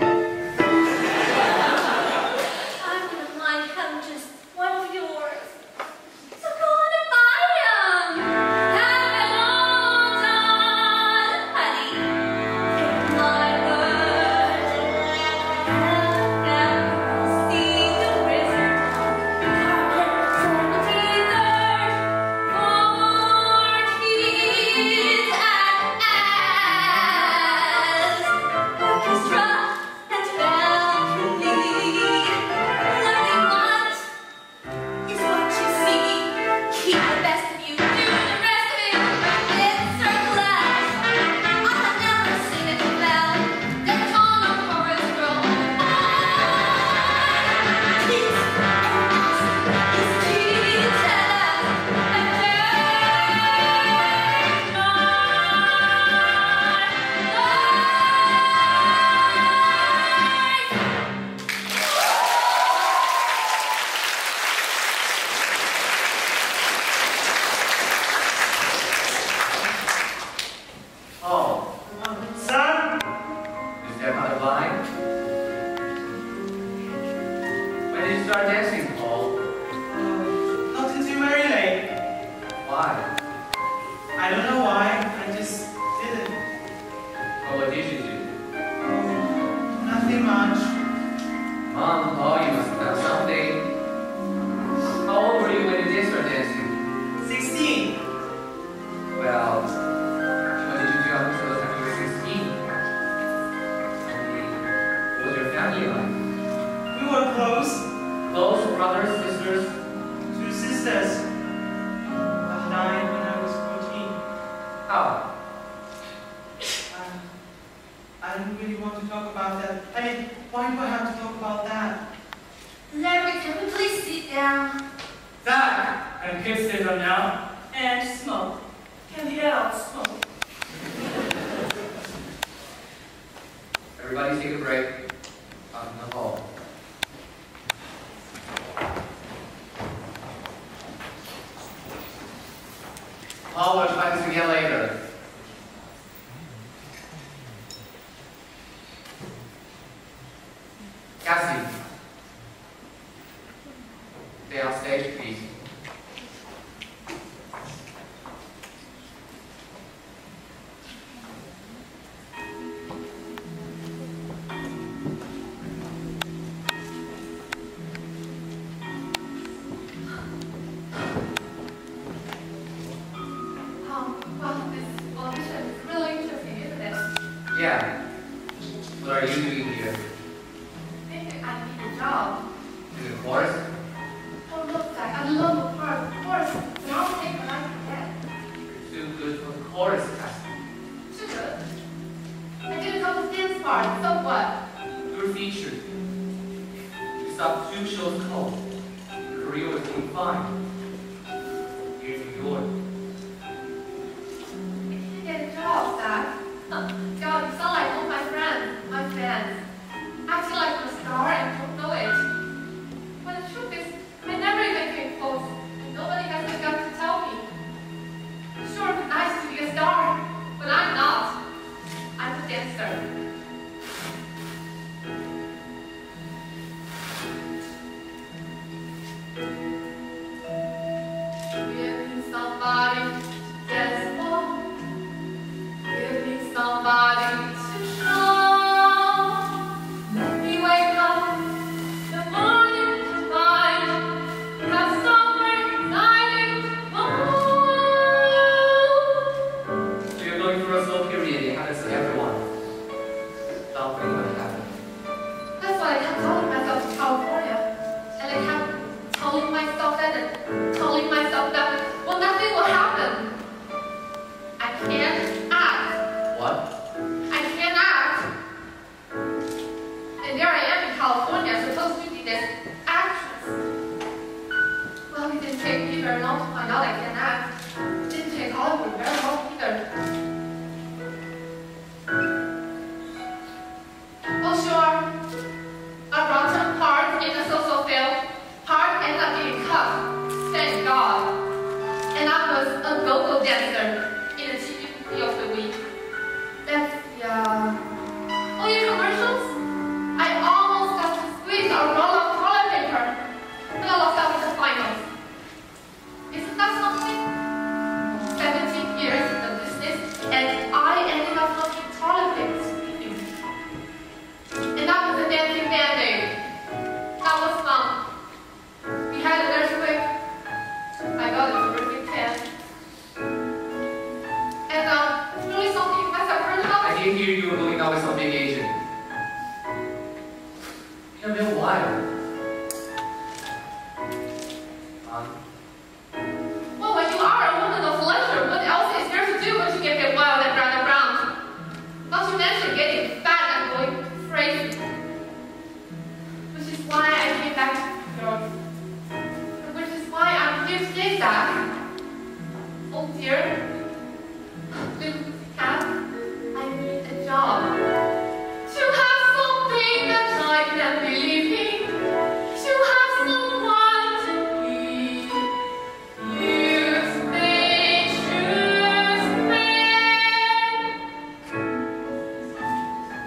I wouldn't mind having just one of yours. So go on and buy them. Have them all done, honey. Take my word. Have them see the wizard. Orchestra and Caroline? When did you start dancing, Paul? Not until very late. Why? I don't know why. I just did it. Well, what did you do? Nothing much. Mom, Paul, you must have done something. How old were you when you did start dancing? 16. Well, what did you do up until the time you were 16? What was your family like? We were close. Close? Brothers, sisters? 2 sisters. One died when I was 14. How? I don't really want to talk about that. I mean, why do I have to talk about that? Larry, can we please sit down? Zach, and kids sit down now. And smoke. Can the adults smoke? Everybody take a break. Out in the hall. Paul, we'll try this again later. Cassie. Stay on stage, please. Well, this audition is really interesting, isn't it? Yeah. What are you doing here? Maybe I need a job. In the chorus? Oh, look, Zach, I love the part. Of course, and I'll take what I can get. Too good for the chorus, Cassie. Too good. I did a couple dance parts, so what? You're featured. You stopped 2 shows cold. Your career was doing fine. Here in New York. Get a job, Zach. God, you sound like all my friends, my fans. Acting like I'm a star and don't know it. But the truth is, I never even came close. And nobody has the guts to tell me. Sure, it's nice to be a star, but I'm not. I'm a dancer. Give me somebody to dance for. Give me somebody to show. Let me wake up the morning to find have somewhere exciting to So you're going through a slow period. It happens to everyone. Don't think what happened. That's why I kept telling myself to California. And I kept telling myself that and telling myself that, well, nothing will happen. I can't act. What? I can't act. And there I am in California, supposed to be this actress. Well, it didn't take me very long to find out I can't act. It didn't take Hollywood very long either. Oh, sure. I brought some parts in the social film. Part ended up getting cut. Thank God. And I was a go-go dancer in the TV movie of the week. That's the, oh, yeah, commercials? I almost got to squeeze a roll of toilet paper, but I lost out in the finals. Isn't that something? 17 years in the business, and I ended up looking toilet paper squeezing. And that was a dancing band-aid. That was fun. We had an earthquake. I got a terrific tan. And it's really something you must have heard about. I didn't hear you were going out with some big Asian. It's been a while. Well, when you are a woman of leisure, what else is there to do but to get wild and round and round? Not to mention getting fat and going crazy. Which is why I came back to New York. Which is why I'm here today, Zach. Oh dear. Little cat, I need a job. To have something that I can believe in. To have someone to be. Use me, choose me.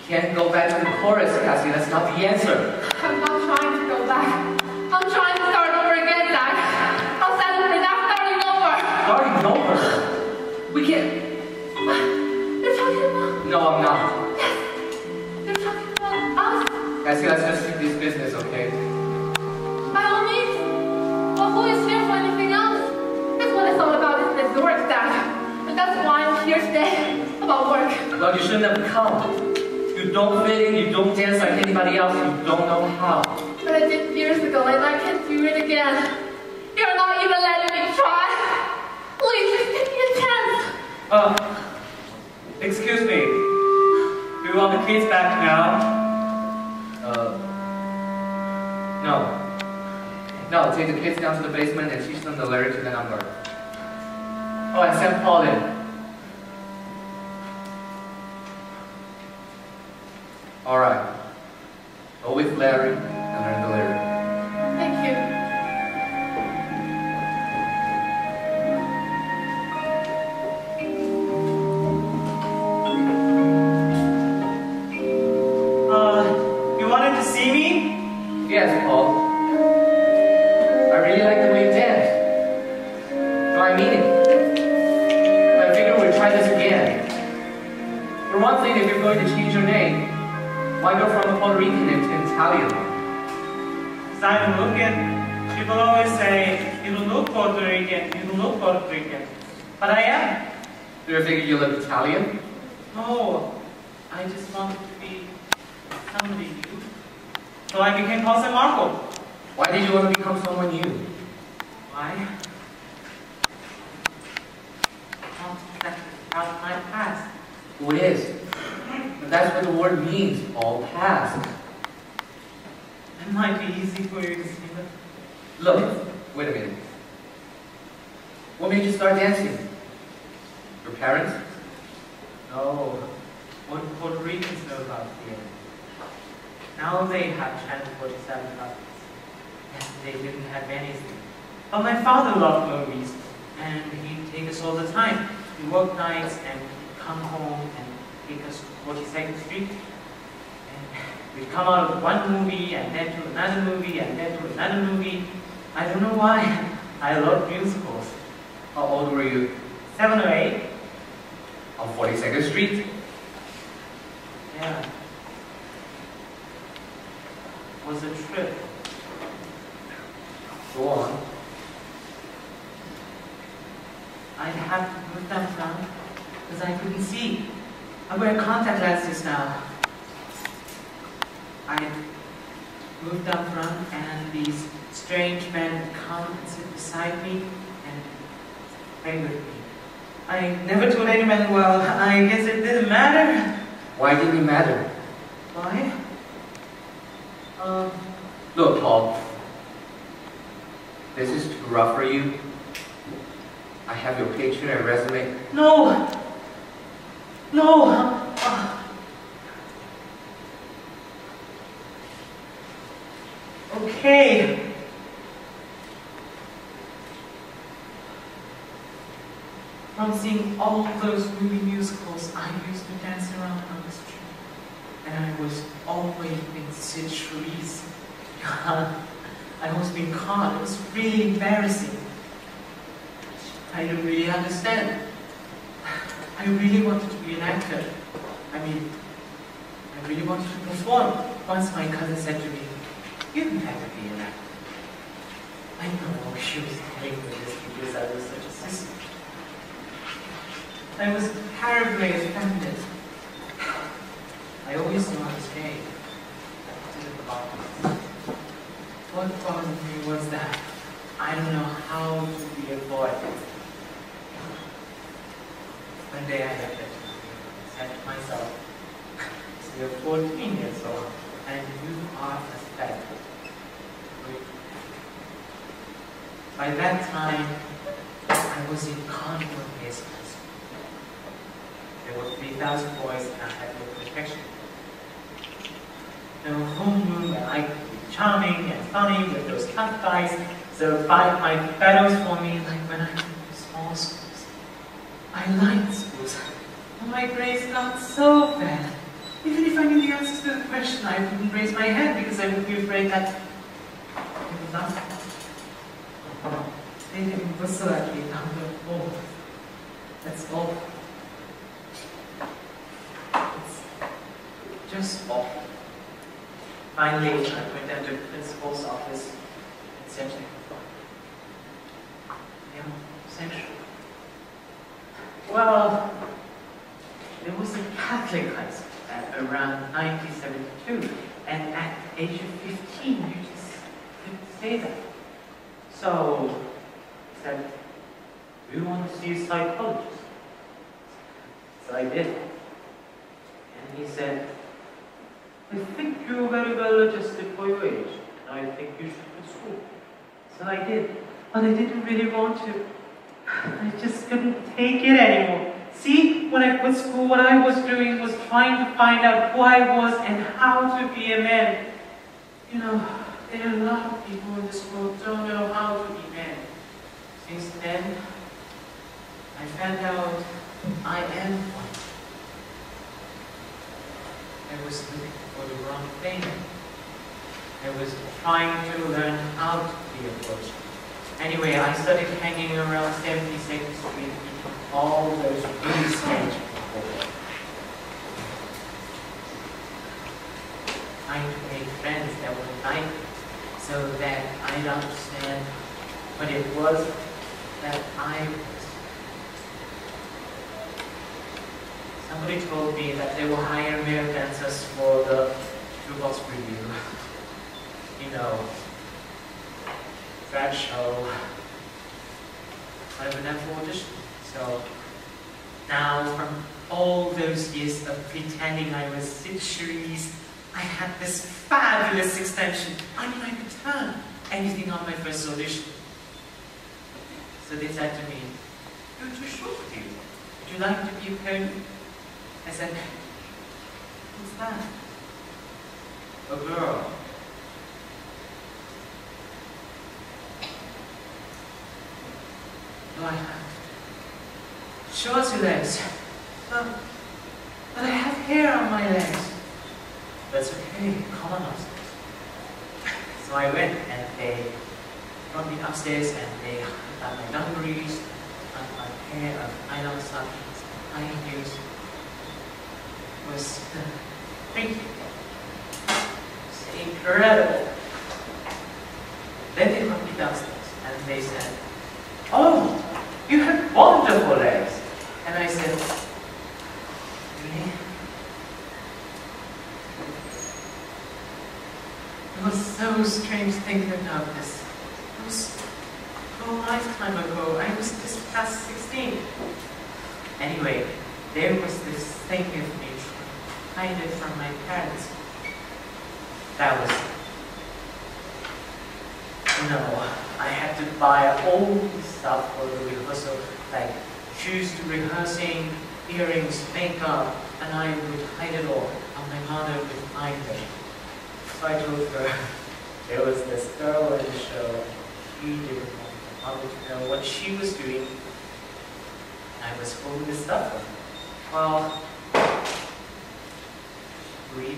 can't go back to the chorus, Cassie. That's not the answer. I'm not trying to go back. I'm trying to start over again, Zach. I'll settle for that starting over. Starting over? We can't. They're talking about... No, I'm not. Yes. They're talking about us. Cassie, let's just keep this business, okay? By all means. Well, who is here for anything else? That's what it's all about, isn't it? The work, Zach. And that's why I'm here today. About work. Well, you shouldn't have come. You don't fit in, you don't dance like anybody else, you don't know how. But I did years ago, and I can't do it again. You're not even letting me try. Please, just give me a chance. Excuse me. Do you want the kids back now? No. No, take the kids down to the basement and teach them the lyrics to the number. Oh, and send Paul in. Alright. Go with Larry and learn the lyrics. Thank you. You wanted to see me? Yes, Paul. I really like the way you dance. No, I mean it. But I figure we'll try this again. For one thing, if you're going to change your name, why go from a Puerto Rican name to Italian? Because I don't look it. People always say, you don't look Puerto Rican, you don't look Puerto Rican. But I am. Do you figure you look Italian? No, I just wanted to be somebody new. So I became Paul San Marco. Why did you want to become someone new? Why? Well, that's out of my past. Who is? But that's what the word means, all past. It might be easy for you to see that. Look, wait a minute. What made you start dancing? Your parents? No. What do Puerto Ricans know about theater? Now they have Channel 47 classes. They didn't have anything. But my father loved movies, and he'd take us all the time. We work nights and come home and take us to 42nd Street. And we'd come out of one movie, and then to another movie, and then to another movie. I don't know why. I love musicals. How old were you? 7 or 8. On 42nd Street? Yeah. It was a trip. Go on. I'd have to move them down because I couldn't see. I wear contact lenses now. I'd move down front and these strange men would come and sit beside me and play with me. I never told anyone, well, I guess it didn't matter. Why didn't it matter? Why? Look, Paul. This is too rough for you. I have your picture and resume. No! No! Okay. From seeing all those movie musicals, I used to dance around on the street. And I was always in situations. I was being caught. It was really embarrassing. I didn't really understand. I really wanted to be an actor. I really wanted to perform. Once my cousin said to me, "You don't have to be an actor." I know she was telling me this because I was such a sissy. I was terribly offended. I always knew I was gay. That didn't bother me. What bothered me was that I don't know how to be a boy. One day I looked at me and said to myself, "So you're 14 years old and you are a sped." By that time, I was in Concord High School. There were 3,000 boys and I had no protection. No homeroom where I could be charming and funny with those tough guys so fight my battles for me like when I went to small schools. I liked schools. My grades got so bad. Even if I knew the couldn't raise my hand because I would be afraid that they would laugh. They didn't whistle at me down the hall. That's all. It's just awful. Finally, I went down to the principal's office and said to him, I am sexual. Well, there was a Catholic high school around 1972, and at the age of 15, you just couldn't say that. So, he said, do you want to see a psychologist? So I did. And he said, I think you're very well adjusted for your age, and I think you should go to school. So I did, but I didn't really want to. I just couldn't take it anymore. See, when I quit school, what I was doing was trying to find out who I was and how to be a man. You know, there are a lot of people in this world who don't know how to be men. Since then, I found out I am one. I was looking for the wrong thing. I was trying to learn how to be a person. Anyway, I started hanging around 72nd Street eating all those really strange people. Trying to make friends that were like me so that I'd understand what it was that I was. Somebody told me that they will hire male dancers for the Jukebox Review. You know, drag show. I went out for audition. So now, from all those years of pretending I was 6 Cherise, I had this fabulous extension. I mean, I could turn anything on my first audition. So they said to me, "You're too short for you. Would you like to be a pony?" I said, "What's that?" "A girl." "Do I have shorty legs?" But I have hair on my legs." "That's okay, come on upstairs." So I went and they brought me upstairs and they got my dungarees, and my hair, nylon stockings, high heels. It was thank you. It's incredible. Then they brought me downstairs and they said, "Oh, you have wonderful legs." And I said, "Really?" It was so strange thinking about this. It was a lifetime ago. I was just past 16. Anyway, there was this thing of me trying to hide it from my parents. That was, I had to buy all this stuff for the rehearsal, like shoes to rehearsing, earrings, makeup, and I would hide it all. And my mother would find it. So I told her there was this girl in the show. She didn't want my mother to know what she was doing. I was holding this stuff for her. Well, agreed.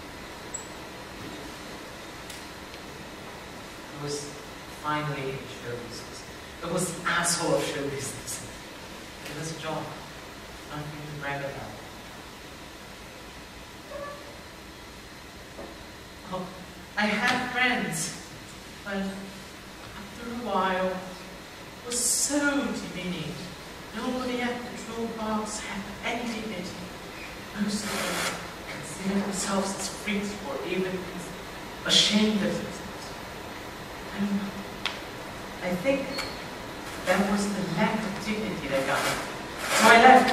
It was finally show business. It was the asshole of show business. It was a job. Nothing to brag about. Oh, I had friends, but after a while, it was so demeaning. Nobody at the Jukebox had any dignity. Most of them considered themselves as freaks or even ashamed of themselves. I think that was the lack of dignity that got me. So I left.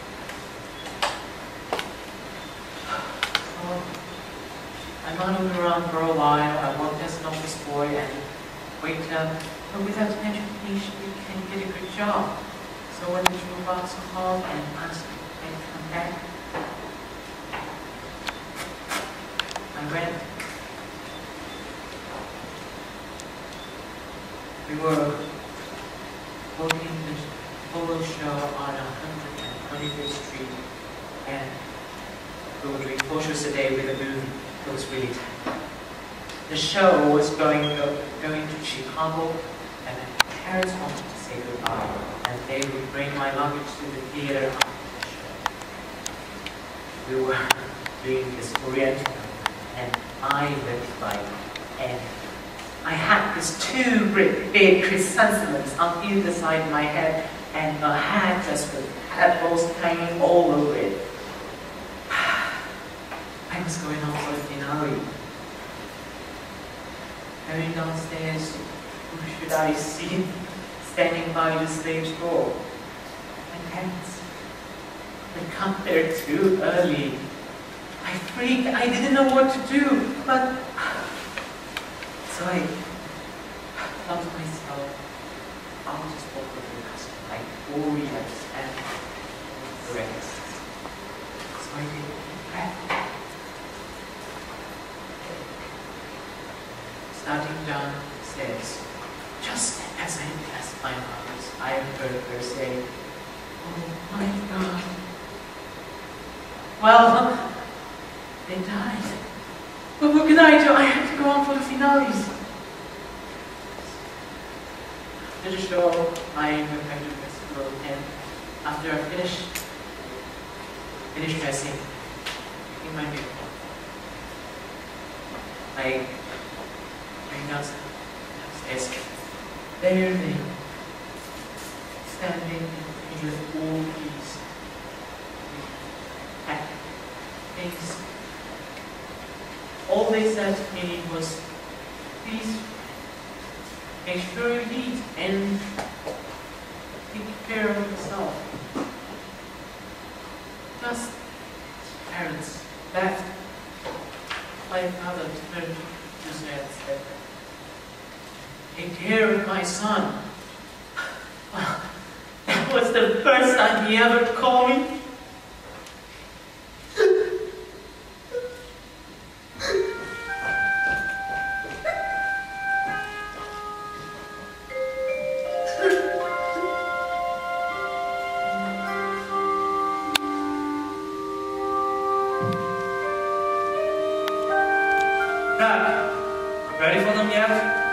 I modeled around for a while. I worked as an office boy and waiter. But without education, you can't get a good job. So when the Jukebox called and asked me if I'd come back, I went. We were working the polo show on 125th Street, and we were doing 4 shows a day with a movie. It was really tight. The show was going to Chicago, and my parents wanted to say goodbye, and they would bring my luggage to the theater after the show. We were doing this Oriental, and I looked like Annie. I had these two great big chrysanthemums on either side of my head, and a hat just with petals hanging all over it. I was going on for the finale. Going downstairs, who should I see standing by the stage door? My parents. They come there too early. I freaked. I didn't know what to do, but so I thought to myself, I'll just walk over the customer like 4 years and the rest. So I did that. Starting downstairs, just as I passed my house, I heard her say, "Oh my God. Well, they died. But what can I do? I have to go on for the finales." After the show, I went back to the festival, and after I finished dressing in my makeup, I went downstairs. There they standing in all these things. All they said to me was, "Please make sure you eat and take care of yourself." Just parents left. My father turned to me and said, "Take care of my son." Well, that was the first time he ever called me. Ready for them yet?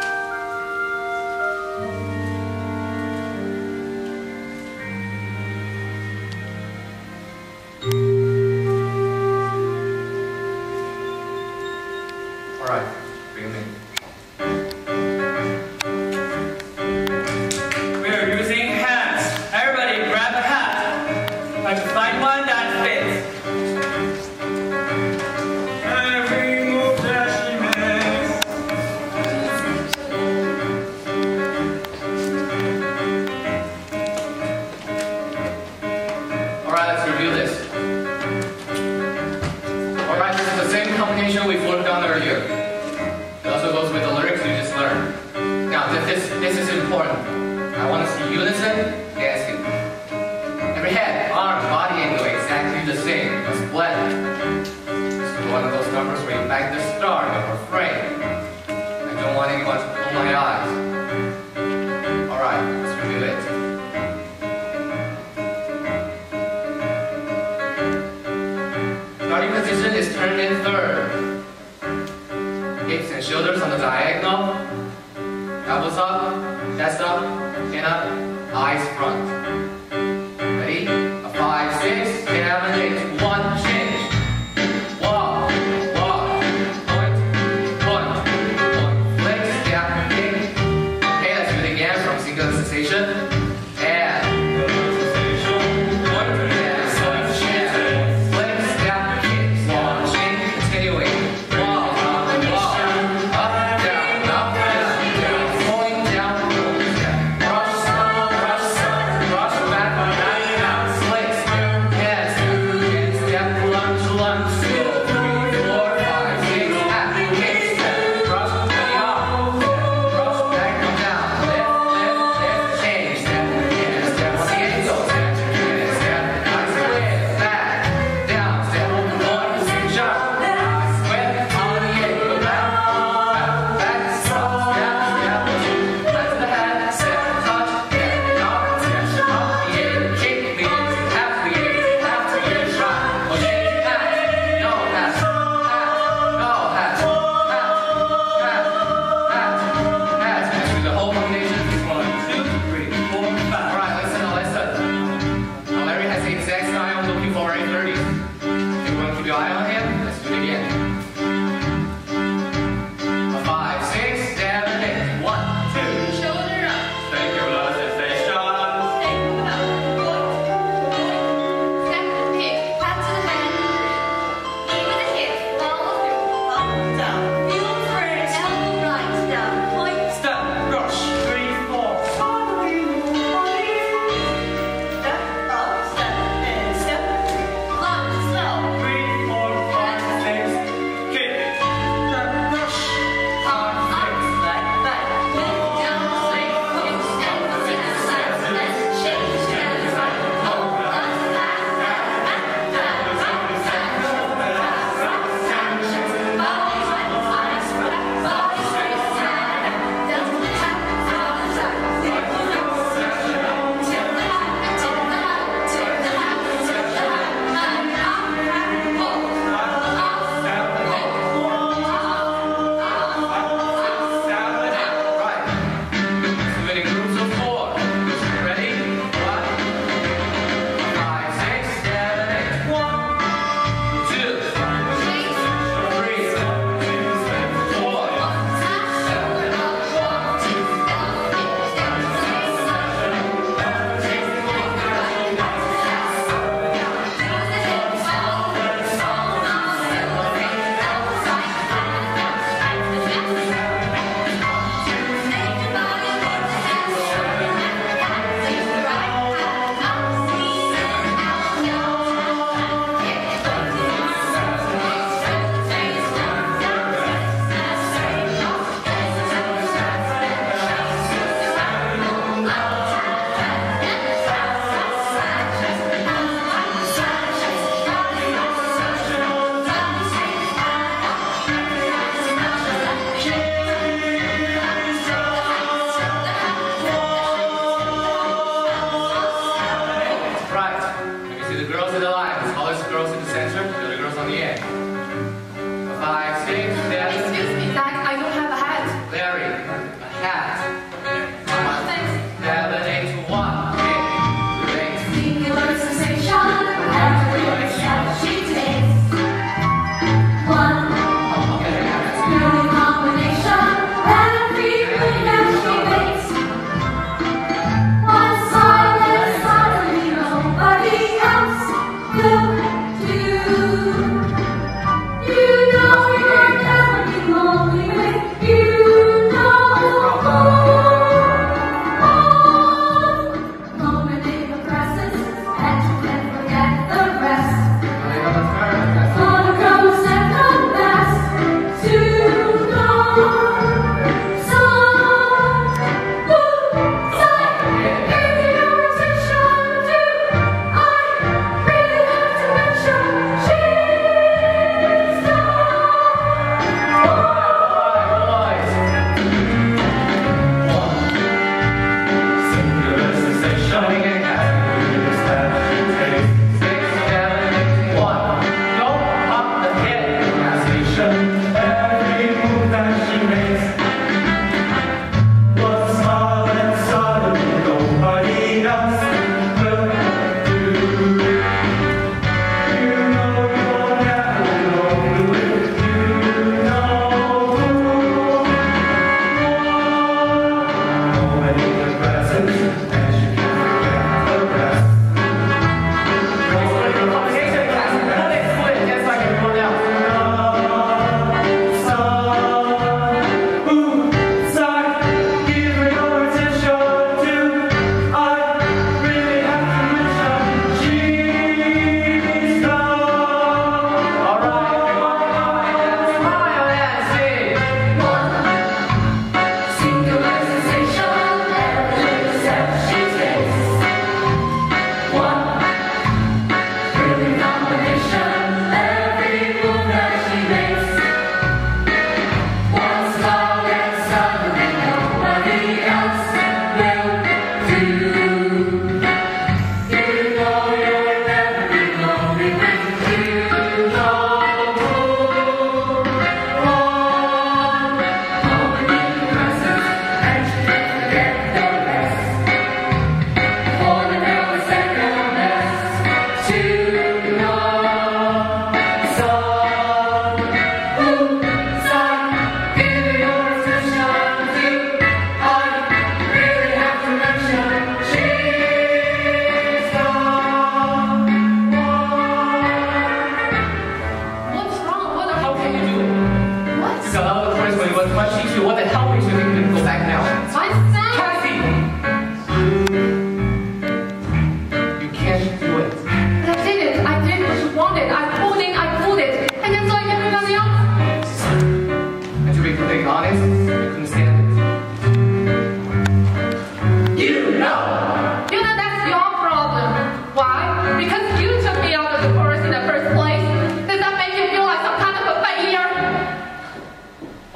All right, bring them in. We're using hats. Everybody grab a hat. Try to find one that fits. Every move that she makes. All right, let's review this. All right, this is the same combination we've worked on earlier. It also goes with the lyrics you just learned. Now, this is important. I want to see unison dancing. Every head, arm, body angle exactly the same. Let's blend. This is one of those numbers where you back the start of a frame. I don't want anyone to pull my eyes. All right, let's review it. Starting position is turned in third. Hips and shoulders on the diagonal. Elbows up, chest up, chin up, eyes front. Ready? A 5, 6, 7, 8. 1, change. Walk, walk, point, point, point. Flex, step, kick. Okay, let's do it again from single sensation.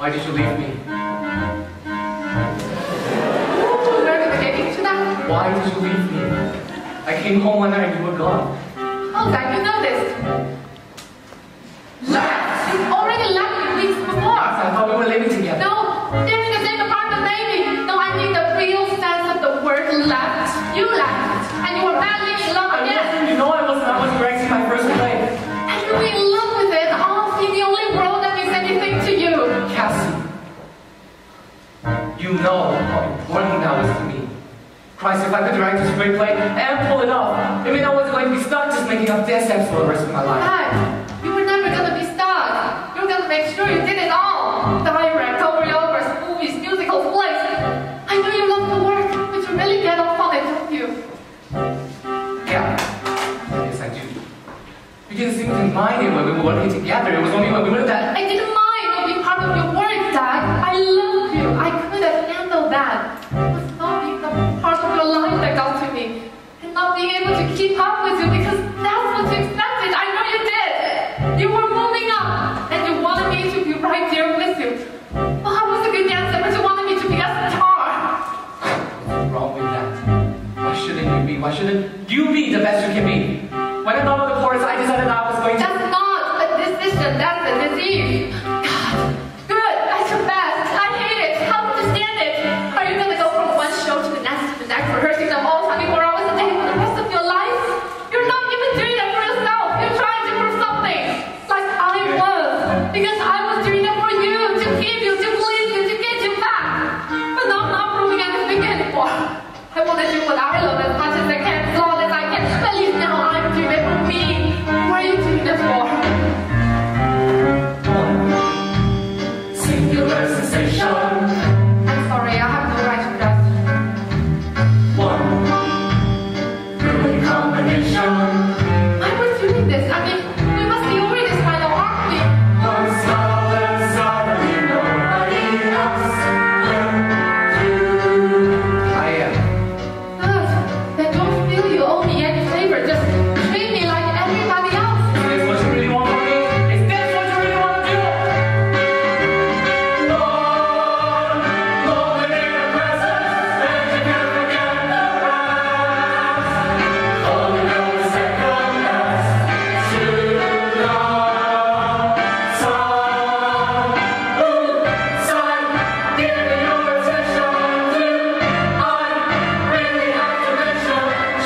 Why did you leave me? Why did you leave me? I came home one night and you were gone. Oh, Zach, you know this. Left? You already left me weeks before. I thought we were living together. No, they're in the same apartment, maybe. No, I mean the real sense of the word left. You left, and you were madly in love again. You know I was correcting my first play. And you were in love with it. I'll see the only world that means anything to you. Cassie, you know how important that was to me. Christ, if I could direct a screenplay and pull it off, it mean I wasn't going to be stuck just making up dance steps for the rest of my life. Dad, you were never gonna be stuck. You were gonna make sure you did it all. Direct, choreographers, movies, musicals, plays. I know you love the work, but you really get off on it, don't you? Yeah, yes I do. You didn't seem to mind it when we were working together. It was only when we were that... I didn't mind to be part of your work, Dad. I love you. I could have handled that. It was not being the part of your life that got to me. And not being able to keep up with you because that's what you expected. I know you did. You were moving up and you wanted me to be right there with you. Well, I was a good dancer, but you wanted me to be a star. What's wrong with that? Why shouldn't you be? Why shouldn't you be the best you can be? When I thought of the chorus, I decided I was going to... That's not a decision, that's a disease. God, good, that's your best. I hate it. How to stand it? Are you gonna go from one show to the next, rehearsing them all 24 hours a day for the rest of your life? You're not even doing that for yourself. You're trying to prove something. Like I was. Because I was doing it for you, to keep you, to please you, to get you back. But now I'm not proving anything anymore. I want to do what I love as much as I can, as long as I can. At least now I'm doing it for me. What are you doing it for? Singular sensation. I'm sorry, I have no right to rest. One brilliant combination. Why we're doing this? I mean, we must be over this by now, aren't we? One smile and suddenly nobody else will do. I am. Good. Then don't feel you owe me any favor. Just treat me like everybody else. Is this what you really want from me? Is this what you really want to do? Moment in the presence, and you can forget the rest. All you know is second best to the song. Son, give me your attention too. I really have to mention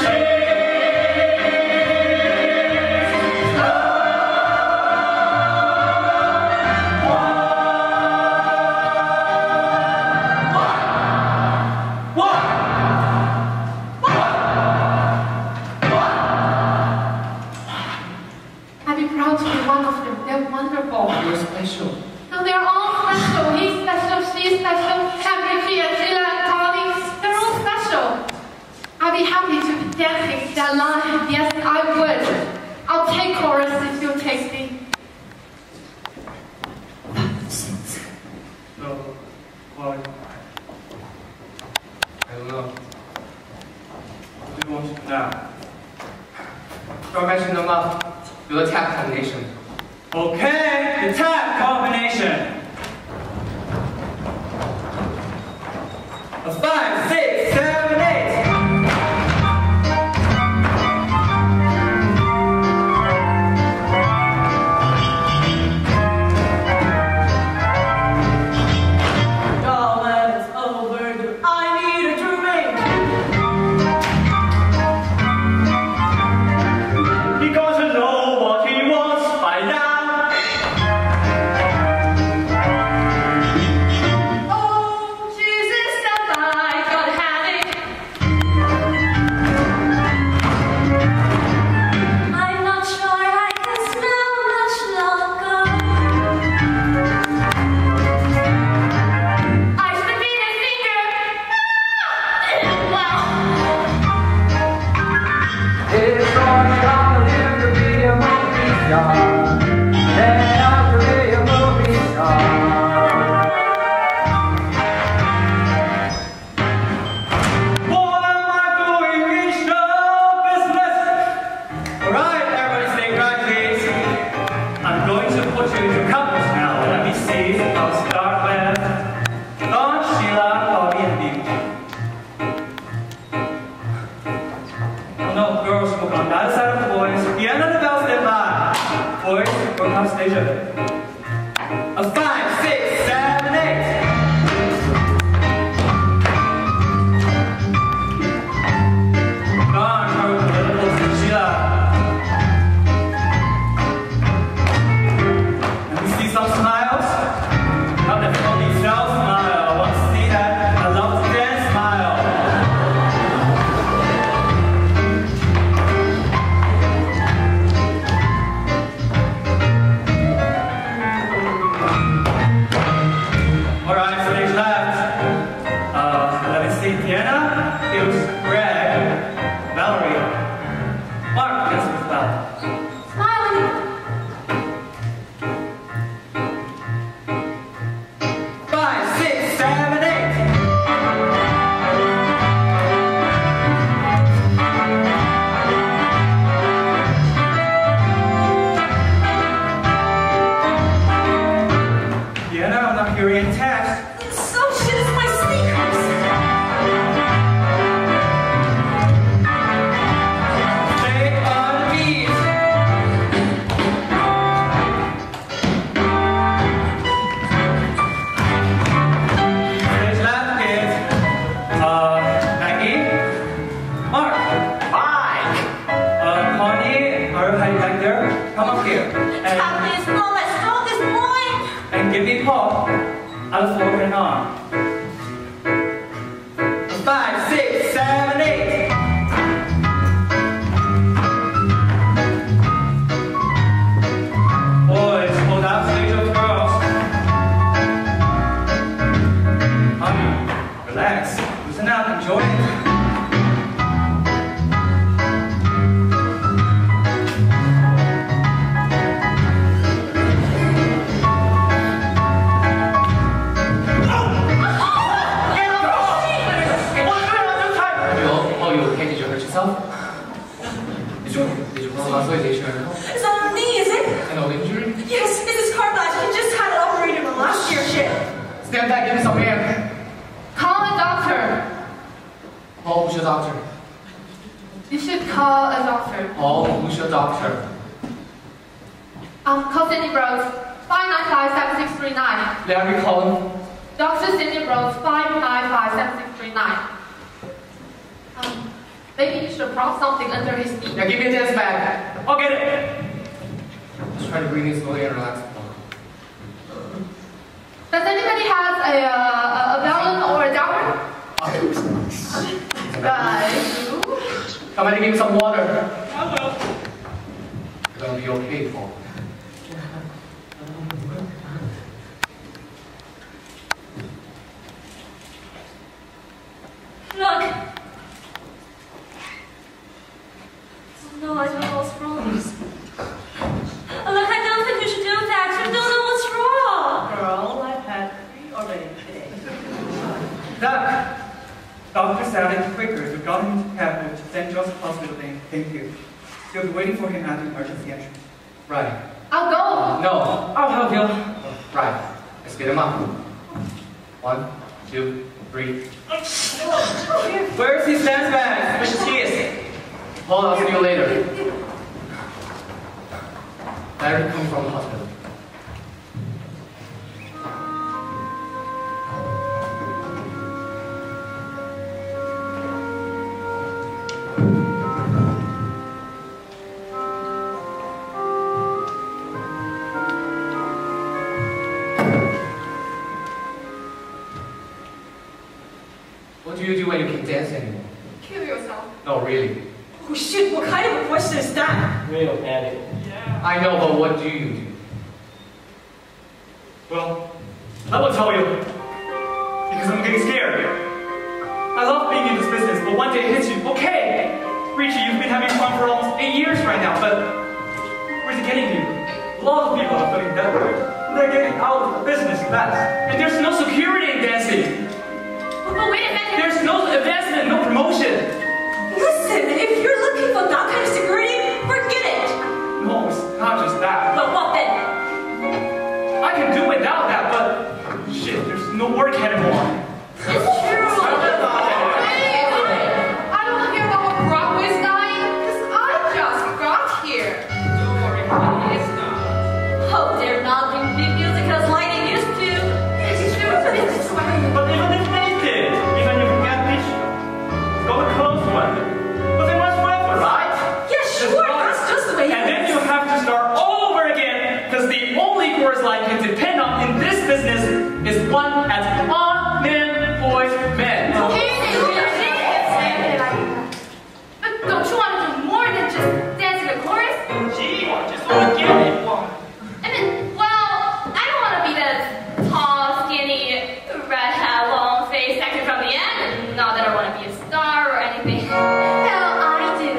I'd be proud to be one of them. They're wonderful. You're special. No, they're all special. He's special, she's special, Henry, and Sheila, and Tommy. They're all special. I'd be happy to be dancing that line. Yes, I would. I'll take chorus if you'll take me. So, why I don't know. do you want to do now? Don't mention them up. Do the tap combination. Okay, the tap combination. A 5, 6, 7, 8. Now when it's over, do I need a drink? He got to know what he wants by now. A 5, 6, 7, 8. Let me see some smiles. Not the only self smile. I want to see that. I love to dance smile. Alright, stage left. Let me see. Diana, Hughes, Greg, Valerie, Mark, yes, as well. Smiling. 5, 6, 7, 8. Diana, I'm not hearing any text. So shit, it's my sneakers. Stay on the beat. Stage left, kids. Maggie, Mark, Mike, Connie, are you hiding back there? Come up here. Happy is not my strongest point. And give me Paul. I'll floor and on. 5, 6, 7, 8. Boys, hold out stage of girls. Honey, relax. Loosen up, enjoy it. Oh, you okay? Did you hurt yourself? Did you pull hospitalization? It's on her knee, is it? No injury? Yes, Mrs. Cartledge. She just had it operated on last year, shit. Stand back, give me some air. Call a doctor. Oh, who's your doctor? You should call a doctor. Oh, who's your doctor? Call Cindy Rhodes. 595-7639. Larry Cullen. Dr. Cindy Rhodes. 595-7639. Maybe you should prop something under his knee. Now give me a dance bag. I'll get it. Just try to breathe in slowly and relax. Does anybody have a balloon or a dowel? Guys. Somebody give me some water. I will. You're gonna be okay, Paul. Look. Oh no, I don't know what's wrong. Look, I don't think you should do that. You don't know what's wrong. Girl, I've had 3 already today. Doc, doctor sounded quicker. We got him into cab to St. Joseph Hospital. Thank you. You'll be waiting for him at the emergency entrance. Right. I'll go. No, I'll help you. Right. Let's get him up. 1, 2, 3. Where's his dance bag? Where's his keys? Hold on, see you later. Larry coming from the hospital. What do you do when you can't dance anymore? Kill yourself. No, really. Oh shit, what kind of a question is that? Real panic. I know, but what do you do? Well, I will tell you. Because I'm getting scared. I love being in this business, but one day it hits you. Okay, Richie, you've been having fun for almost 8 years right now, but where's it getting you? A lot of people are feeling that way. They're getting out of the business fast. And there's no security in dancing. But wait a minute. There's no advancement, no promotion. Listen, if you're looking for that kind of security, forget it. No, it's not just that. Well, what then? I can do without that, but shit, there's no work anymore. It's true. Hey, I don't want to hear about what Broadway's dying, because I just got here. Oh, they're not. is one as all men, boys, men. But don't you want to do more than just dance in the chorus? Gee, I just want to get it one. I mean, well, I don't want to be the tall, skinny, red hair, long face second from the end. Not that I want to be a star or anything. Hell, I do.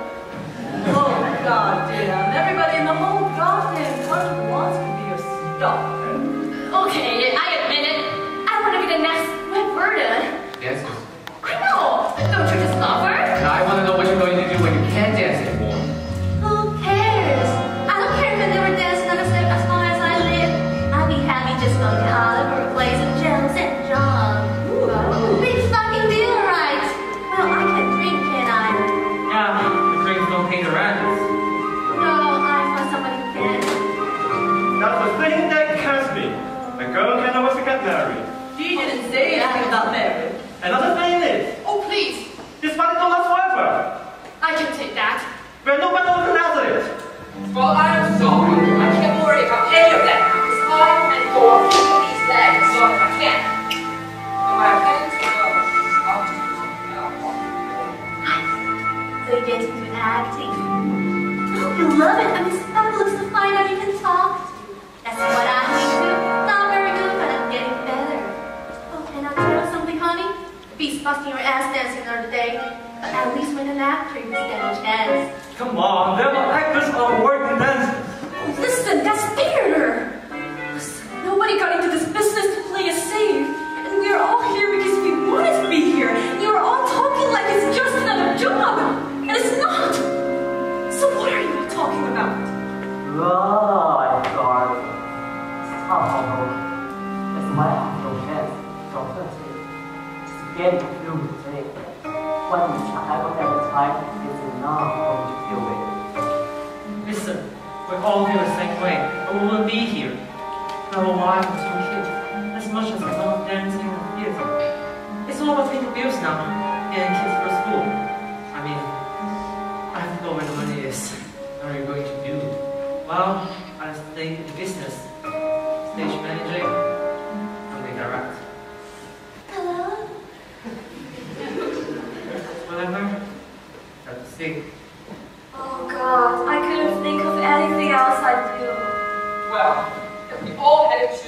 Oh my God, damn. Everybody in the whole goddamn country wants to be a star. Okay, I admit it. I want to be the next Roberta. Yes. I know. Don't you just love her? Now I want to know what you're going to do when you can't dance anymore. Who cares? I don't care if I never dance another step as long as I live. I'll be happy just going to Hollywood, plays and Jones and John. Big fucking deal, right? Well, I can drink, can I? Yeah, the drinks don't pay the rent. No, I find somebody who can. That's the thing that kills me. A girl can always get married. She didn't say anything about marriage. Another thing is, Oh, please. this money don't last forever. I can take that. We're no better than Nazareth. Well, I'm sorry. I can't worry about any of that. Because I can go up these legs, so I can't. When my opinions go, I'll just do something else. So you get to do acting. Oh, you love it. I mean, it's fabulous to find out you can talk. That's what I need to. Not very good, but I'm getting better. Oh, and I'll tell you something, honey. Be busting your ass dancing another day. But at least when an actor, you stand a chance. Come on, they're not actors or working dancers. Oh, listen, that's theater. Listen, nobody got into this business to play it safe. And we are all here because we wanted to be here. You are all talking like it's just another job. And it's not. So what are you talking about? Right, sorry. It's tough, although that's why I have no chance. So I'm gonna say, just getting a film today. What you try whatever time is enough for me to feel better. Listen, we all feel the same way, or we wouldn't be here. Our wife and two kids, as much as I love dancing and theater. It's all about paying the bills now, getting kids for school. I mean, I have to know where the money is. What are you going to do? Well, I stay in business. Stage managing, and we direct. Hello? Whatever. Got to see. Oh, God, I couldn't think of anything else I'd do. Well, if we all headed to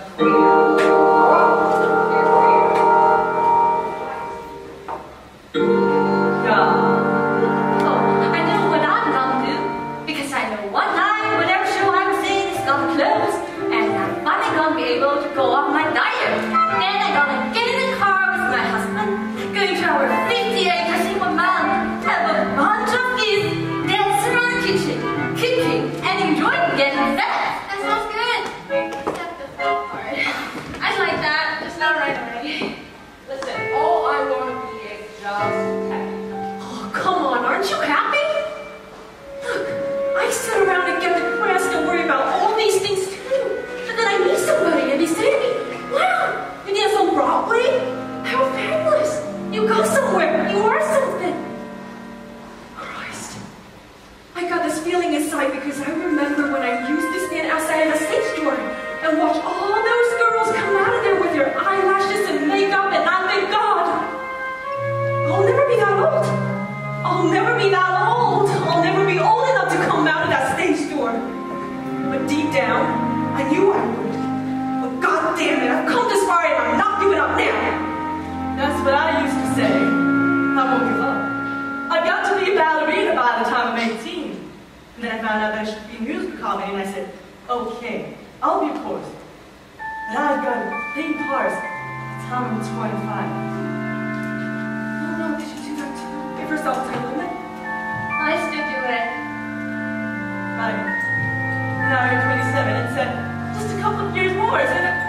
Oh, I know what I'm gonna do. Because I know one night, whatever show I'm seeing is gonna close. And I'm finally gonna be able to go off my diet. Then I'm gonna get in the car with my husband, going to our 50-acre single man, have a bunch of kids, dance around the kitchen, cooking, and enjoying getting fat. That sounds good. Except the fat part. I like that. It's not right away. Listen, all I want to be is just happy. Oh, come on, aren't you happy? Look, I sit around and get depressed and worry about all these things too. But then I meet somebody and they say to me, wow, you dance on Broadway? How fabulous. You go somewhere. You are something. Christ. I got this feeling inside because I remember when I used to stand outside of a stage door and watch all those girls come out of there with their eyelashes and makeup, and I thank God. I'll never be that old. I'll never be that old. I'll never be old enough to come out of that stage door. But deep down, I knew I would. But God damn it, I've come this far and I'm not giving up now. That's what I used to say. I won't give up. I got to be a ballerina by the time I'm 18. And then I found out that I should be musical comedy, and I said, okay, I'll be a chorus. But I've got big parts by the time I'm 25. Oh no, did you do that too? Give yourself time limit? I still do it. Right. Now you're 27 and said, just a couple of years more, isn't it?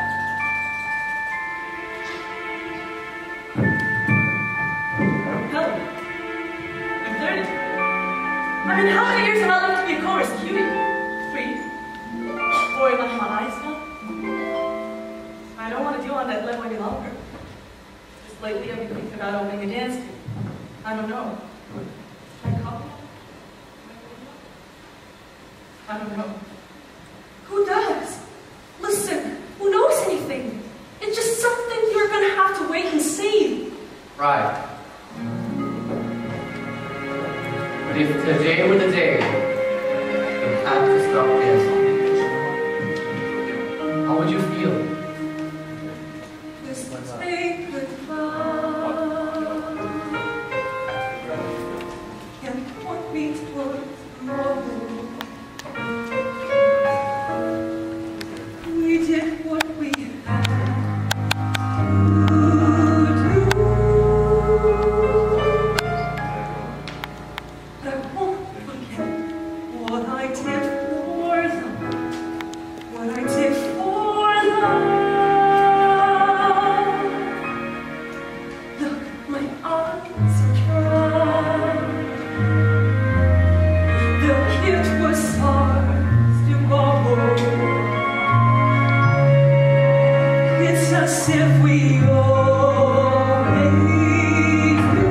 Hell, I'm 30. I mean, how many years have I left to be a chorus cutie? 3? 4 am I high school? I don't want to deal on that level any longer. Just lately I've been thinking about opening a dance team. I don't know. Can I copy? I don't know. Who does? Listen, who knows anything? Right. But if today were the day you had to stop dancing, how would you feel? Let's say goodbye and point me towards tomorrow. We did what we had to do. I won't forget what I did for them, what I did for them. Look, my eyes are dry. The kid was ours to borrow. It's as if we always do.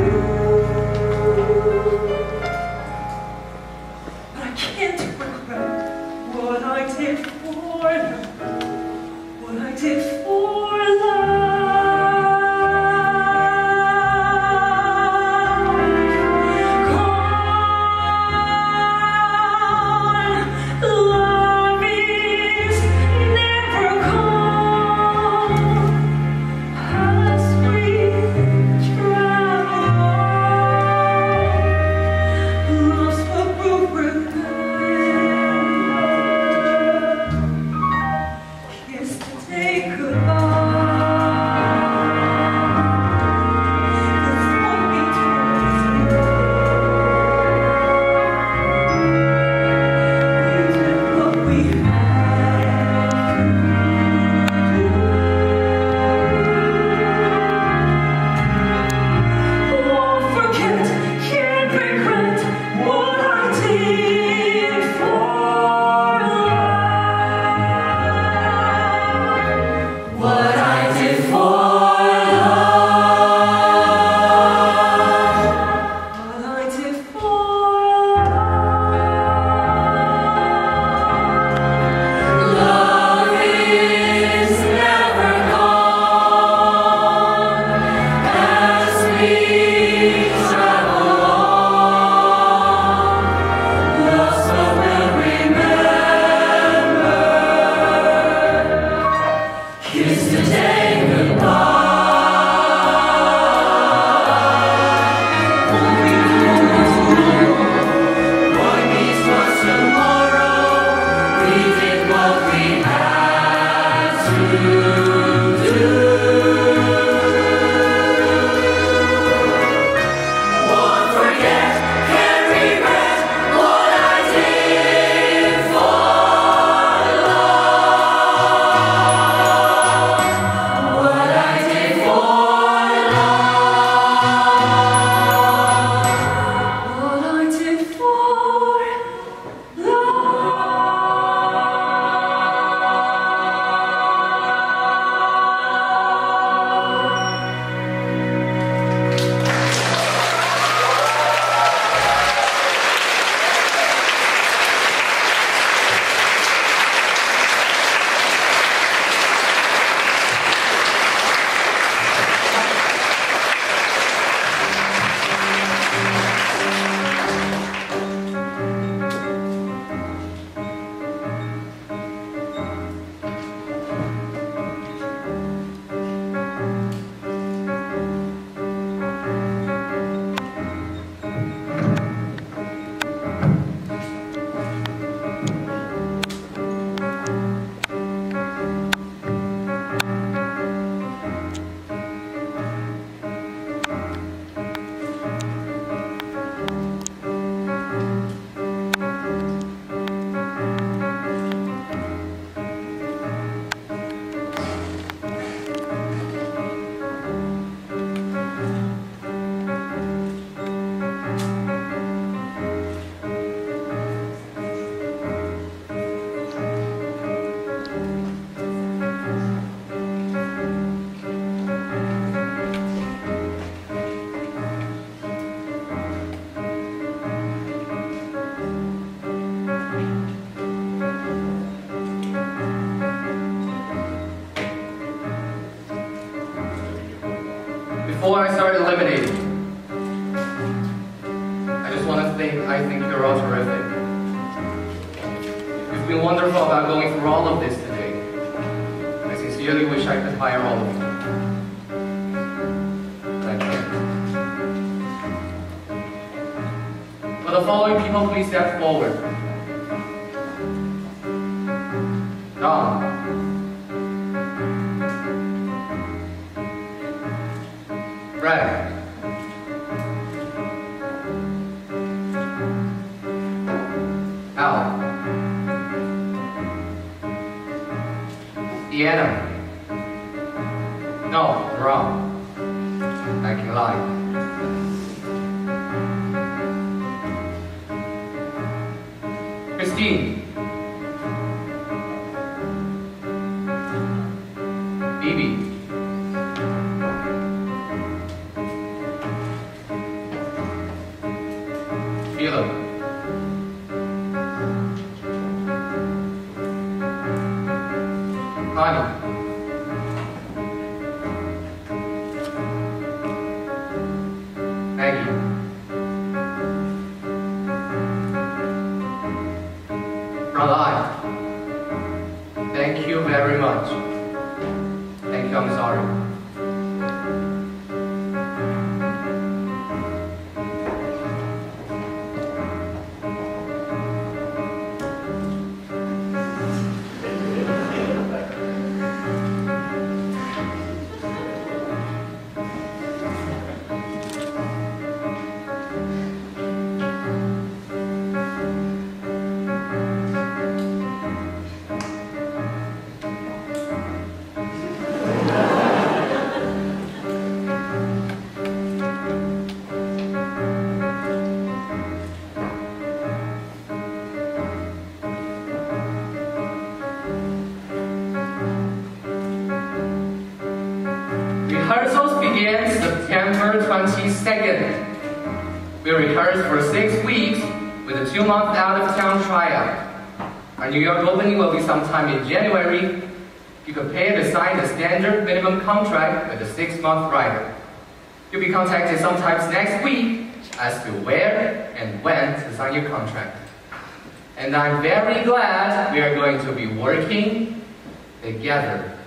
But I can't regret what I did for them, what I did for them. Love is never gone. Before I start eliminating, I just want to I think you're all terrific. It's been wonderful about going through all of this today. I sincerely wish I could hire all of you. But I can't. For the following people, please step forward. Don. Brad. Al. Deanna. No, wrong. I can lie. Christine. Phoebe. Philip. Connie. Maggie. Pralay. Thank you very much. Thank you, I'm sorry. Rehearsals begin September 22nd. We rehearsed for 6 weeks with a 2-month out-of-town tryout. Our New York opening will be sometime in January. You can pay to sign the standard minimum contract with a 6-month rider. You'll be contacted sometimes next week as to where and when to sign your contract. And I'm very glad we are going to be working together.